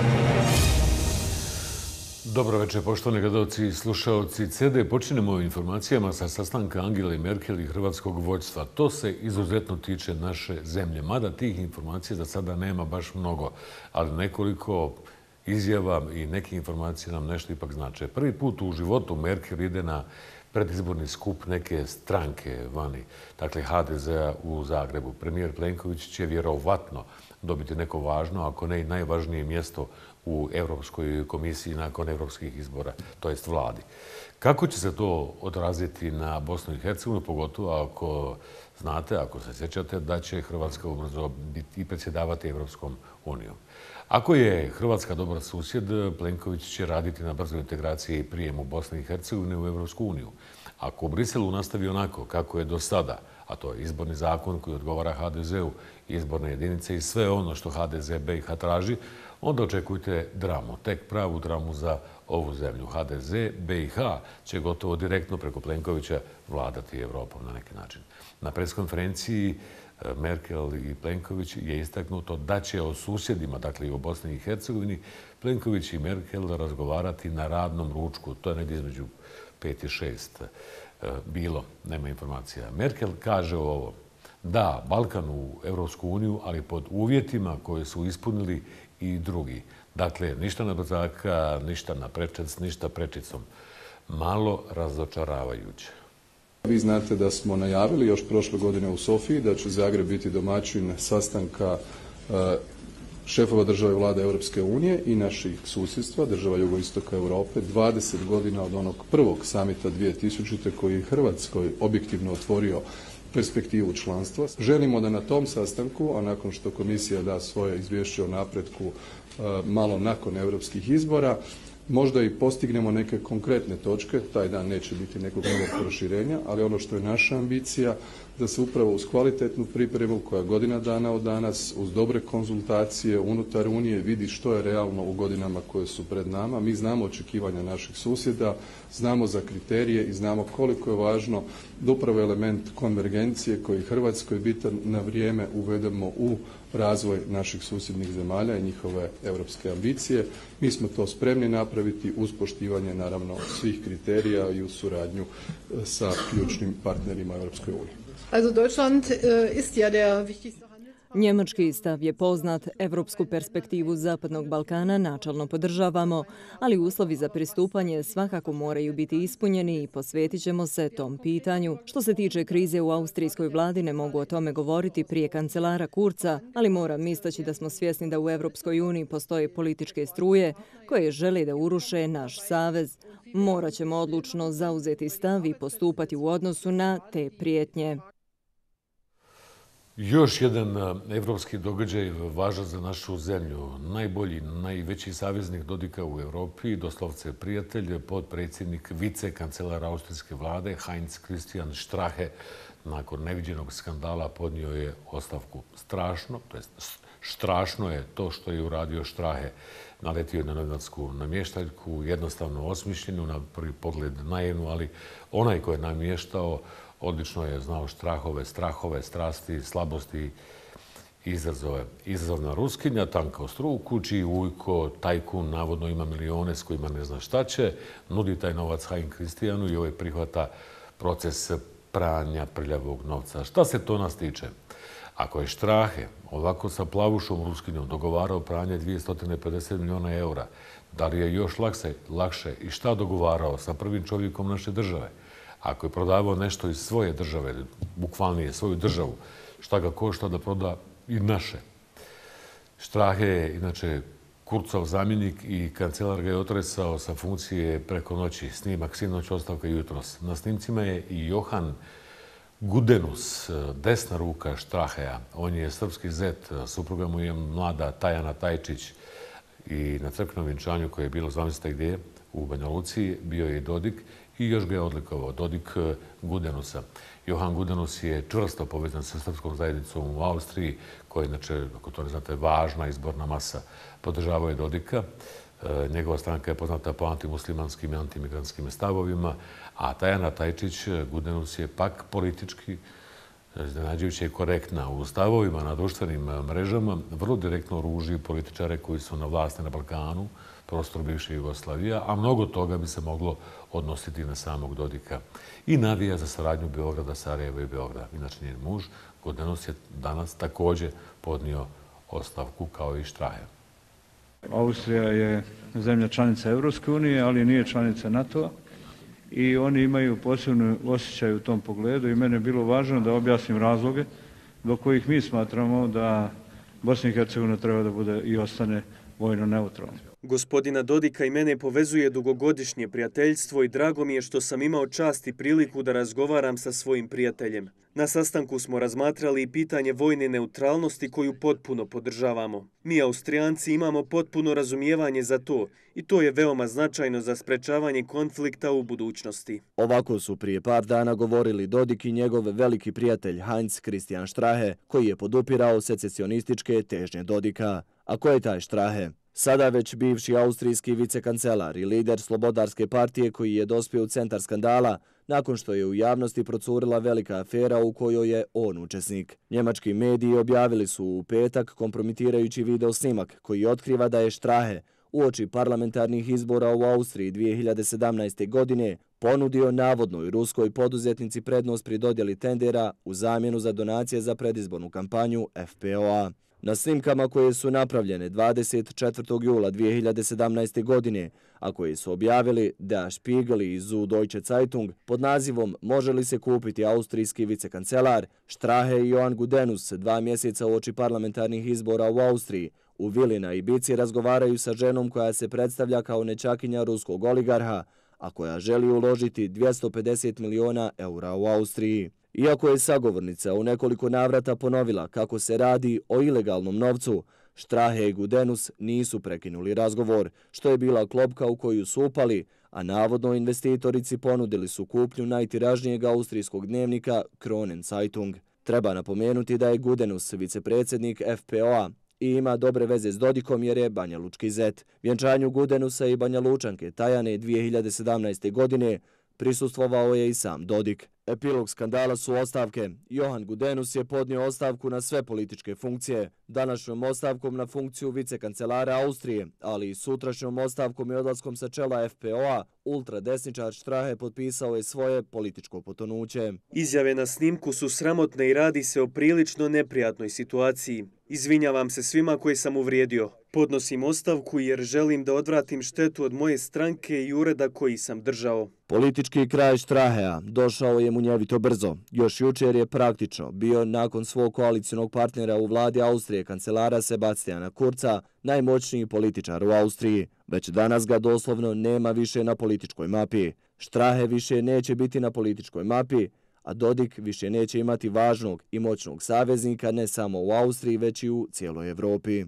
Dobro večer, poštovani gledalci i slušalci. C D počinjemo informacijama sa sastanka Angele Merkel i hrvatskog vođstva. To se izuzetno tiče naše zemlje. Mada tih informacija za sada nema baš mnogo, ali nekoliko izjava i neke informacije nam nešto ipak znače. Prvi put u životu Merkel ide na predizborni skup neke stranke vani, dakle H D Z-a u Zagrebu. Premijer Plenković će vjerovatno dobiti neko važno, ako ne i najvažnije mjesto u Europskoj komisiji nakon europskih izbora, to jest vladi. Kako će se to odraziti na Bosnu i Hercegovinu, pogotovo ako znate, ako se sjećate, da će Hrvatska ubrzo biti i predsjedavati Europskom unijom. Ako je Hrvatska dobar susjed, Plenković će raditi na brzoj integraciji i prijemu Bosne i Hercegovine u Europsku uniju. Ako u Briselu nastavi onako kako je do sada, a to je izborni zakon koji odgovara H D Z-u, izborne jedinice i sve ono što H D Z B i H traži, onda očekujte dramu, tek pravu dramu za ovu zemlju. H D Z, B i H će gotovo direktno preko Plenkovića vladati Evropom na neki način. Na preskonferenciji Merkel i Plenković je istaknuto da će o susjedima, dakle i o Bosni i Hercegovini, Plenković i Merkel razgovarati na radnom ručku. To je negdje između pet i šest bilo, nema informacija. Merkel kaže ovo, da, Balkan u Europsku uniju, ali pod uvjetima koje su ispunili i drugi. Dakle, ništa na brzaka, ništa na prečac, ništa prečicom. Malo razočaravajuće. Vi znate da smo najavili još prošle godine u Sofiji da će Zagreb biti domaćin sastanka šefova države vlade Europske unije i naših susjedstva, država jugoistoka Europe, dvadeset godina od onog prvog samita dvije tisućite koji je Hrvatskoj objektivno otvorio perspektivu članstva. Želimo da na tom sastanku, a nakon što komisija da svoje izvješće o napretku malo nakon europskih izbora, možda i postignemo neke konkretne točke, taj dan neće biti nekog novog proširenja, ali ono što je naša ambicija da se upravo uz kvalitetnu pripremu koja godina dana od danas, uz dobre konzultacije unutar Unije vidi što je realno u godinama koje su pred nama. Mi znamo očekivanja naših susjeda, znamo za kriterije i znamo koliko je važno da upravo element konvergencije koji Hrvatskoj bitan na vrijeme uvedemo u razvoj naših susjednih zemalja i njihove europske ambicije. Mi smo to spremni napraviti uz poštivanje naravno svih kriterija i uz suradnju sa ključnim partnerima Europskoj uniji. Also Deutschland ist ja der wichtigste Njemački stav je poznat, evropsku perspektivu Zapadnog Balkana načalno podržavamo, ali uslovi za pristupanje svakako moraju biti ispunjeni i posvetit ćemo se tom pitanju. Što se tiče krize u austrijskoj vladi, ne mogu o tome govoriti prije kancelara Kurza, ali moram istaći da smo svjesni da u Evropskoj uniji postoje političke struje koje žele da uruše naš savez. Morat ćemo odlučno zauzeti stav i postupati u odnosu na te prijetnje. Još jedan evropski događaj važan za našu zemlju. Najbolji, najveći saveznik Dodika u Evropi, doslovce prijatelj, potpredsjednik vicekancelara austrijske vlade Heinz Christian Strache, nakon neviđenog skandala podnio je ostavku. Strašno, to jest strašno je to što je uradio Strache. Naletio je na novinarsku namještaljku, jednostavno osmišljenu, na prvi pogled naivnu, ali onaj ko je namještao odlično je znao Strahove, strahove, strasti, slabosti, izazove. Izazovna Ruskinja, tanka u struku, čiji ujko, tajkun, navodno ima milione s kojima ne zna šta će, nudi taj novac Heinz Christianu i ovaj prihvata proces pranja prljavog novca. Šta se to nas tiče? Ako je Strache ovako sa plavušom Ruskinjom dogovarao pranje dvjesto pedeset miliona eura, da li je još lakše, lakše i šta dogovarao sa prvim čovjekom naše države? Ako je prodavao nešto iz svoje države, bukvalnije svoju državu, šta ga košta da proda i naše? Strache je, inače, Kurzov zamjenik i kancelar ga je otresao sa funkcije preko noći. Snimak sinoć, ostavka jutros. Na snimcima je i Johan Gudenus, desna ruka Strachea. On je srpski zet, supruga mu je mlada Tajana Tajčić. I na crkvenom vjenčanju koje je bilo, zamislite gdje, u Banja Luci, bio je i Dodik i još ga je odlikovao Dodik Gudenusa. Johan Gudenus je čvrsto povezan sa srpskom zajednicom u Austriji, koja je, inače, ako to ne znate, važna izborna masa. Podržavao je Dodika. Njegova stranka je poznata po antimuslimanskim i antimigrantskim stavovima, a Tajana Tajčić, Gudenus, je pak politički iznenađujuće je korektna u stavovima na društvenim mrežama, vrlo direktno ruži političare koji su na vlasti na Balkanu, prostor bivše Jugoslavije, a mnogo toga bi se moglo odnositi na samog Dodika. I navija za saradnju Beograda, Sarajeva i Beograda. Inače, njen muž, Gudenus, je danas također podnio ostavku kao i Strache. Austrija je zemlja članica Evropske unije, ali nije članica NATO-a i oni imaju posebno osjećaj u tom pogledu i mene je bilo važno da objasnim razloge do kojih mi smatramo da Bosna i Hercegovina treba da bude i ostane vojno neutralna. Gospodina Dodika i mene povezuje dugogodišnje prijateljstvo i drago mi je što sam imao čast i priliku da razgovaram sa svojim prijateljem. Na sastanku smo razmatrali i pitanje vojne neutralnosti koju potpuno podržavamo. Mi, Austrijanci, imamo potpuno razumijevanje za to i to je veoma značajno za sprečavanje konflikta u budućnosti. Ovako su prije par dana govorili Dodik i njegov veliki prijatelj Heinz Christian Strache, koji je podupirao secesionističke težnje Dodika. A ko je taj Strache? Sada već bivši austrijski vicekancelar i lider Slobodarske partije koji je dospio u centar skandala nakon što je u javnosti procurila velika afera u kojoj je on učesnik. Njemački mediji objavili su u petak kompromitirajući video snimak koji otkriva da je Strache uoči parlamentarnih izbora u Austriji dvije hiljade sedamnaeste. godine ponudio navodnoj ruskoj poduzetnici prednost pri dodjeli tendera u zamjenu za donacije za predizbornu kampanju F P O A. Na snimkama koje su napravljene dvadeset četvrtog jula dvije hiljade sedamnaeste. godine, a koje su objavili Der Spiegel i Süddeutsche Zeitung pod nazivom Može li se kupiti austrijski vicekancelar, Strache i Johan Gudenus dva mjeseca uoči parlamentarnih izbora u Austriji u vili na Ibici razgovaraju sa ženom koja se predstavlja kao nećakinja ruskog oligarha, a koja želi uložiti dvjesto pedeset miliona eura u Austriji. Iako je sagovornica u nekoliko navrata ponovila kako se radi o ilegalnom novcu, Strahe i Gudenus nisu prekinuli razgovor, što je bila klopka u koju su upali, a navodno investitorici ponudili su kupnju najtiražnijeg austrijskog dnevnika Kronen Zeitung. Treba napomenuti da je Gudenus vicepredsjednik F P O-a i ima dobre veze s Dodikom jer je Banja Lučki zet. Vjenčanju Gudenusa i Banja Lučanke Tajane dvije hiljade sedamnaeste. godine prisustvovao je i sam Dodik. Epilog skandala su ostavke. Johan Gudenus je podnio ostavku na sve političke funkcije, današnjom ostavkom na funkciju vicekancelara Austrije, ali i sutrašnjom ostavkom i odlaskom sa čela F P O-a, ultradesničar Strahe potpisao je svoje političko potonuće. Izjave na snimku su sramotne i radi se o prilično neprijatnoj situaciji. Izvinjavam se svima koji sam uvrijedio. Podnosim ostavku jer želim da odvratim štetu od moje stranke i ureda koji sam držao. Politički kraj Strahea došao je munjevito brzo. Još jučer je praktično bio nakon svog koalicionog partnera u vladi Austrije, kancelara Sebastiana Kurza, najmoćniji političar u Austriji. Već danas ga doslovno nema više na političkoj mapi. Strahe više neće biti na političkoj mapi, a Dodik više neće imati važnog i moćnog saveznika ne samo u Austriji, već i u cijeloj Evropi.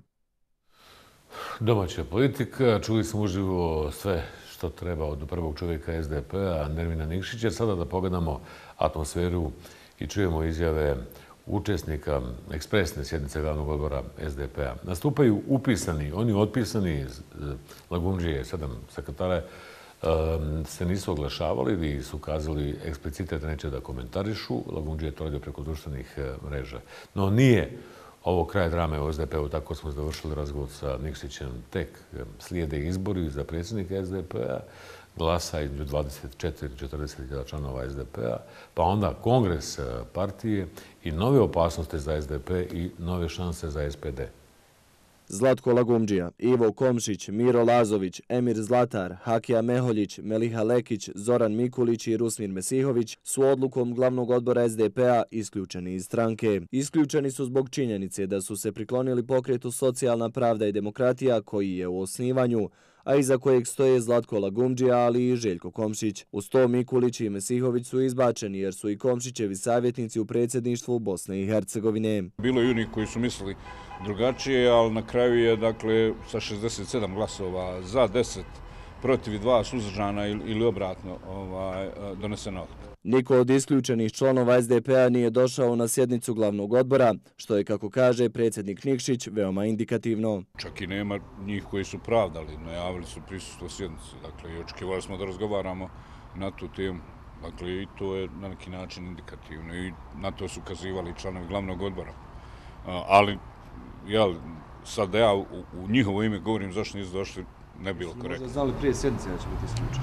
Domaća politika, čuli smo uživo sve što treba od prvog čovjeka S D P-a, Nermina Nikšića. Sada da pogledamo atmosferu i čujemo izjave učesnika ekspresne sjednice glavnog odbora S D P-a. Nastupaju upisani, oni otpisani, Lagundžije, sedam sekretara, se nisu oglašavali i su kazali eksplicitet neće da komentarišu. Lagundžije je to radio preko društvenih mreža. No nije ovo kraj drame u S D P-u, tako smo završili razgovor sa Nikšićem. Tek slijede izbori za predsjednika S D P-a, glasa između dvadeset četiri do četrdeset hiljada članova S D P-a, pa onda kongres partije i nove opasnosti za S D P i nove šanse za S P D. Zlatko Lagundžija, Ivo Komšić, Miro Lazović, Emir Zlatar, Hakija Meholjić, Meliha Lekić, Zoran Mikulić i Rusmir Mesihović su odlukom glavnog odbora S D P-a isključeni iz stranke. Isključeni su zbog činjenice da su se priklonili pokretu Socijalna pravda i demokratija koji je u osnivanju, a iza kojeg stoje Zlatko Lagundžija, ali i Željko Komšić. Uz to Mikulić i Mesihović su izbačeni jer su i Komšićevi savjetnici u predsjedništvu Bosne i Hercegovine. Bilo je onih koji su mislili drugačije, ali na kraju je dakle sa šezdeset sedam glasova za, deset protiv i dva suzdržana ili obratno ovaj, donesena odluka. Niko od isključenih članova S D P-a nije došao na sjednicu glavnog odbora, što je, kako kaže predsjednik Nikšić, veoma indikativno. Čak i nema njih koji su pravdali, najavili su prisustvo sjednice, dakle i očekivali smo da razgovaramo na tu temu. Dakle, i to je na neki način indikativno i na to su kazivali članovi glavnog odbora. Ali, jel, sad da ja u, u njihovo ime govorim zašto nisu došli, ne bilo korektno. Možda znali prije sjednice da će biti isključeni?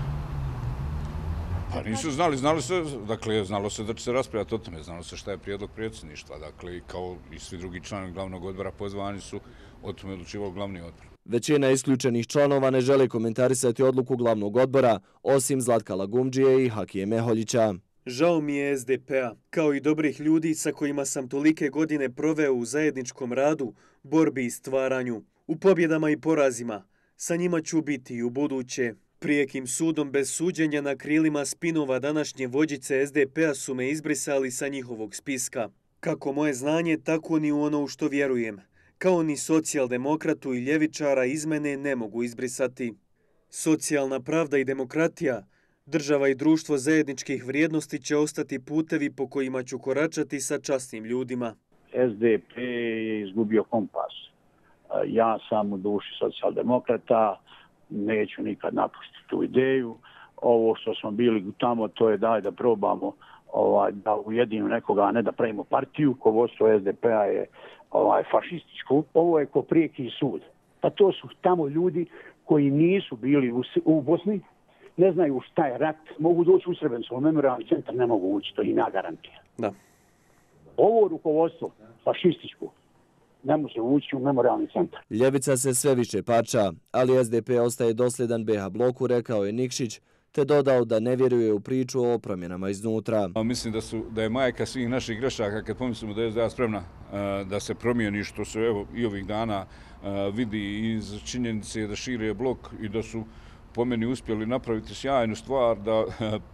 Pa nisu znali, znali se, dakle, znalo se da će se raspravljati o tome, znalo se šta je prijedlog predsjedništva, dakle, kao i svi drugi članovi glavnog odbora pozvani su, o tome odlučivao glavni odbor. Većina isključenih članova ne žele komentarisati odluku glavnog odbora, osim Zlatka Lagundžije i Hakije Meholjića. Žao mi je S D P-a, kao i dobrih ljudi sa kojima sam tolike godine proveo u zajedničkom radu, borbi i stvaranju, u pobjedama i porazima. Sa njima ću biti i u buduće. Prijekim sudom bez suđenja na krilima spinova današnje vođice S D P-a su me izbrisali sa njihovog spiska. Kako moje znanje, tako ni u ono u što vjerujem. Kao ni socijaldemokratu i ljevičara iz mene ne mogu izbrisati. Socijalna pravda i demokratija, država i društvo zajedničkih vrijednosti će ostati putevi po kojima ću koračati sa časnim ljudima. S D P je izgubio kompas. Ja sam u duši socijaldemokrata, neću nikad napustiti tu ideju. Ovo što smo bili tamo, to je daj da probamo ovaj, da ujedinu nekoga, a ne da pravimo partiju. Ko vodstvo S D P-a je ovaj, fašističko. Ovo je ko prijeki sud. Pa to su tamo ljudi koji nisu bili u, u Bosni, ne znaju šta je rat, mogu doći u Srebrenicu, u memorialni centar ne mogu ući, to ima garantija. Da. Ovo rukovodstvo, fašističko, ne može ući u memorialni centar. Ljevica se sve više parča, ali S D P ostaje dosljedan B H bloku, rekao je Nikšić, te dodao da ne vjeruje u priču o promjenama iznutra. Mislim da, su, da je majka svih naših grešaka kad pomislimo da je S D A spremna uh, da se promijeni, što se evo, i ovih dana uh, vidi iz činjenice da šire blok i da su po meni uspjeli napraviti sjajnu stvar, da uh,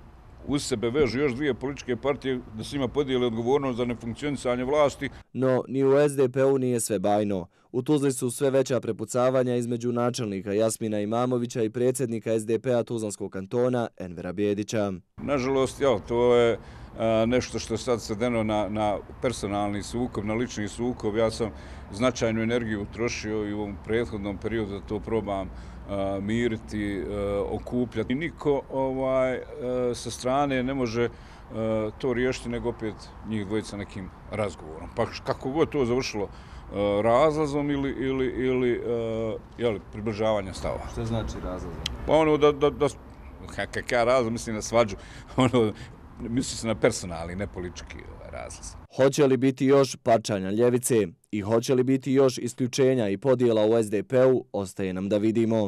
uz sebe vežu još dvije političke partije da s njima podijele odgovornost za nefunkcionisanje vlasti. No, ni u S D P-u nije sve bajno. U Tuzli su sve veća prepucavanja između načelnika Jasmina Imamovića i predsjednika S D P-a Tuzlanskog kantona Envera Bjedića. Nažalost, ja, to je a, nešto što je sad svedeno na, na personalni sukob, na lični sukob. Ja sam značajnu energiju utrošio i u ovom prethodnom periodu da to probam a, miriti, a, okupljati. I niko ovaj, a, sa strane ne može a, to riješiti nego opet njih dvojica nekim razgovorom. Pa kako god to završilo razlazom ili, ili, ili uh, jeli, približavanja stava. Što znači razlazom? Pa ono da, da, da kakav razlaz, mislim na svađu, ono, misli se na personalni, ne politički razlaz. Hoće li biti još parčanja ljevice i hoće li biti još isključenja i podijela u S D P-u, ostaje nam da vidimo.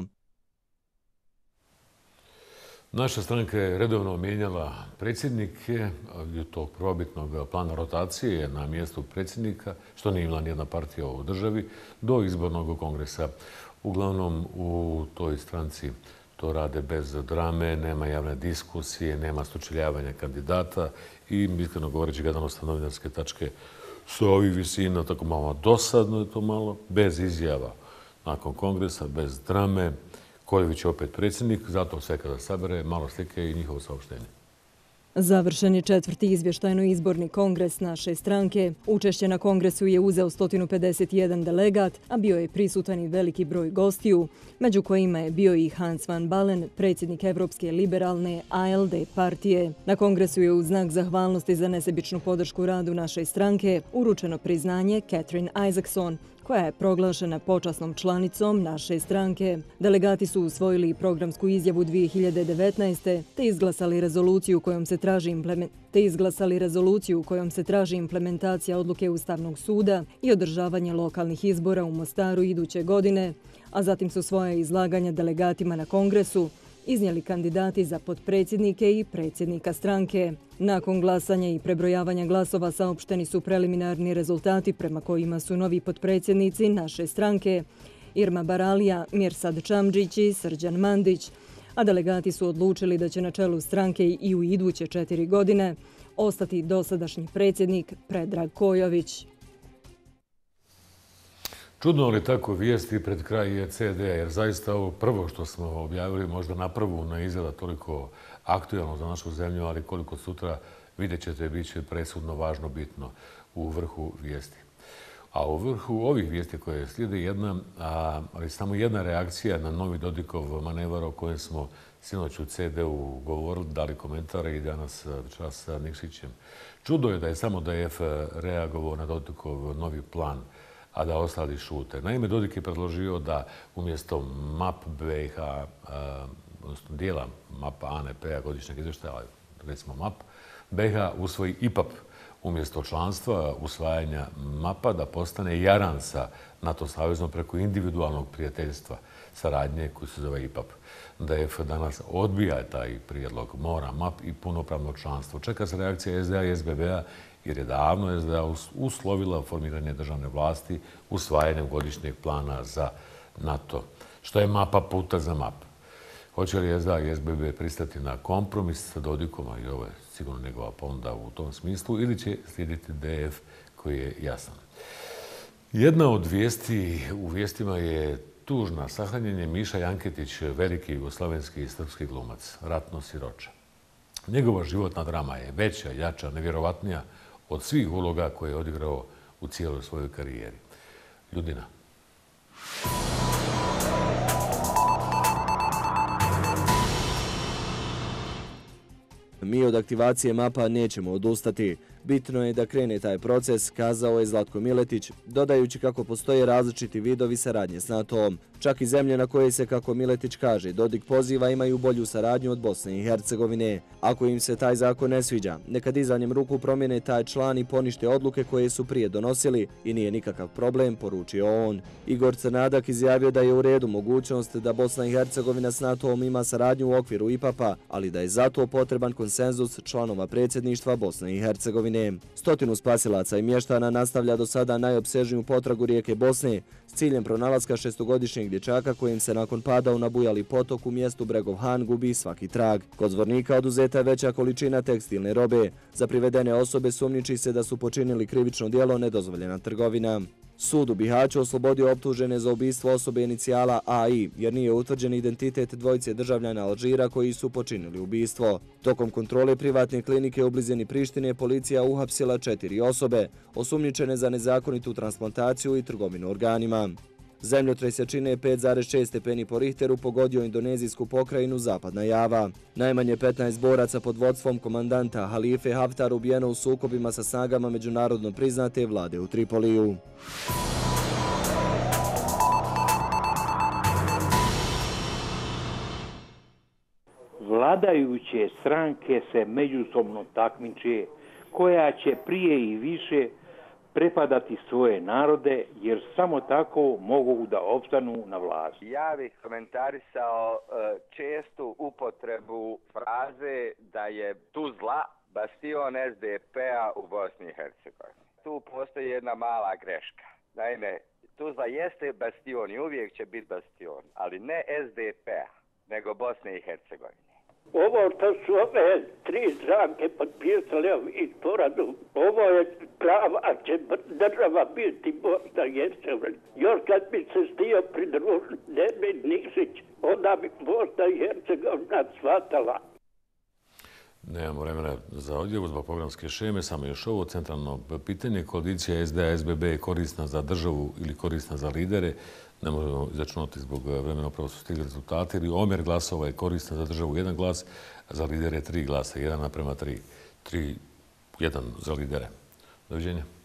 Naša stranka je redovno mijenjala predsjednike tog probitnog plana rotacije na mjestu predsjednika, što nije imala nijedna partija u državi, do izbornog kongresa. Uglavnom u toj stranci to rade bez drame, nema javne diskusije, nema sučeljavanja kandidata i, iskreno govoreći, gledanost novinarske tačke sa ovih visina, tako malo dosadno je to malo, bez izjava nakon kongresa, bez drame. Koljević je opet predsjednik, zato sve kada sabere, malo slike i njihovo saopštenje. Završen je četvrti izvještajno-izborni kongres naše stranke. Učešće na kongresu je uzeo sto pedeset jedan delegat, a bio je prisutan i veliki broj gostiju, među kojima je bio i Hans van Balen, predsjednik Evropske liberalne A L D partije. Na kongresu je u znak zahvalnosti za nesebičnu podršku radu naše stranke uručeno priznanje Catherine Isaacson, koja je proglašena počasnom članicom naše stranke. Delegati su usvojili programsku izjavu dvije hiljade devetnaeste. te izglasali rezoluciju kojom se traži implement... te izglasali rezoluciju kojom se traži implementacija odluke Ustavnog suda i održavanje lokalnih izbora u Mostaru iduće godine, a zatim su svoje izlaganja delegatima na kongresu iznijeli kandidati za potpredsjednike i predsjednika stranke. Nakon glasanja i prebrojavanja glasova saopšteni su preliminarni rezultati prema kojima su novi potpredsjednici naše stranke Irma Baralija, Mirsad Čamđić i Srđan Mandić, a delegati su odlučili da će na čelu stranke i u iduće četiri godine ostati dosadašnji predsjednik Predrag Kojović. Čudno li tako vijesti pred kraj je C D, jer zaista ovo prvo što smo objavili možda na prvu ne izgleda toliko aktualno za našu zemlju, ali koliko sutra vidjet ćete bit će presudno važno bitno u vrhu vijesti. A u vrhu ovih vijesti koje slijede jedna, ali samo jedna reakcija na novi Dodikov manevar o kojem smo sinoć u C D-u govorili, dali komentare i danas čas sa Nikšićem. Čudo je da je samo D F reagovao na Dodikov novi plan, a da ostali šute. Naime, Dodik je predložio da umjesto map B i H, odnosno dijela mapa A N P-a godišnjeg izvještaja, recimo map, B i H usvoji I P A P umjesto članstva, usvajanja mapa, da postane jaran sa NATO savezom preko individualnog prijateljstva saradnje koji se zove I P A P. D F danas odbija taj prijedlog, mora map i punopravno članstvo. Čeka se reakcija S D A i S B B-a jer je davno S D A uslovila formiranje državne vlasti usvajanjem godišnjeg plana za NATO. Što je mapa puta za map? Hoće li S D A i S B B pristati na kompromis sa Dodikom, i ovo je sigurno njegova ponuda u tom smislu, ili će slijediti D F koji je jasan? Jedna od vijesti u vijestima je tužna. Sahranjen Miša Janketić, veliki jugoslavenski i srpski glumac, ratno siroče. Njegova životna drama je veća, jača, nevjerovatnija od svih uloga koje je odigrao u cijeloj svojoj karijeri. Ljudina. Mi od aktivacije mapa nećemo odustati. Bitno je da krene taj proces, kazao je Zlatko Miletić, dodajući kako postoje različiti vidovi saradnje s NATO-om. Čak i zemlje na koje se, kako Miletić kaže, Dodik poziva imaju bolju saradnju od Bosne i Hercegovine. Ako im se taj zakon ne sviđa, neka dizanjem ruku promjene taj član i ponište odluke koje su prije donosili i nije nikakav problem, poručio on. Igor Crnadak izjavio da je u redu mogućnost da Bosna i Hercegovina s NATO-om ima saradnju u okviru I P A P-a, ali da je zato potreban konsenzus članova predsjedništva Bosne i Hercegovine. Ukrajine. Stotinu spasilaca i mještana nastavlja do sada najopsežniju potragu rijeke Bosne s ciljem pronalaska šestogodišnjeg dječaka kojim se nakon pada u nabujali potok u mjestu Bregov Han gubi svaki trag. Kod Zvornika oduzeta je veća količina tekstilne robe. Za privedene osobe sumnjiči se da su počinili krivično djelo nedozvoljena trgovina. Sud u Bihaću oslobodio optužene za ubistvo osobe inicijala A I, jer nije utvrđen identitet dvojice državljana Alžira koji su počinili ubistvo. Tokom kontrole privatne klinike u blizini Prištine policija uhapsila četiri osobe, osumnjičene za nezakonitu transplantaciju i trgovinu organima. Zemljotres jačine pet zarez šest stepeni po Richteru pogodio indonezijsku pokrajinu Zapadna Java. Najmanje petnaest boraca pod vodstvom komandanta Halife Haftar ubijeno u sukobima sa snagama međunarodno priznate vlade u Tripoliju. Vladajuće stranke se međusobno takmiče koja će prije i više prepadati svoje narode, jer samo tako mogu da opstanu na vlasti. Ja bih komentarisao čestu upotrebu fraze da je Tuzla bastion S D P-a u Bosni i Hercegovini. Tu postoji jedna mala greška. Naime, Tuzla jeste bastion i uvijek će biti bastion, ali ne S D P-a, nego Bosne i Hercegovine. Ovo što su ove tri stranke potpisale i sporazum, ovo je prava, a će država biti Bosna i Hercegovina. Još kad bi se stio pridružiti Nemir Nikšić, onda bi Bosna i Hercegovina shvatala. Nemamo vremena za odljevu zbog programske šeme, samo još ovo centralno pitanje. Koalicija S D A S B B je korisna za državu ili korisna za lidere. Ne možemo izračunati zbog vremena, upravo su stigli rezultati. Ili omjer glasova je korisna za državu jedan glas, za lidere tri glasa, jedan naprema tri. Tri, jedan za lidere. Doviđenja.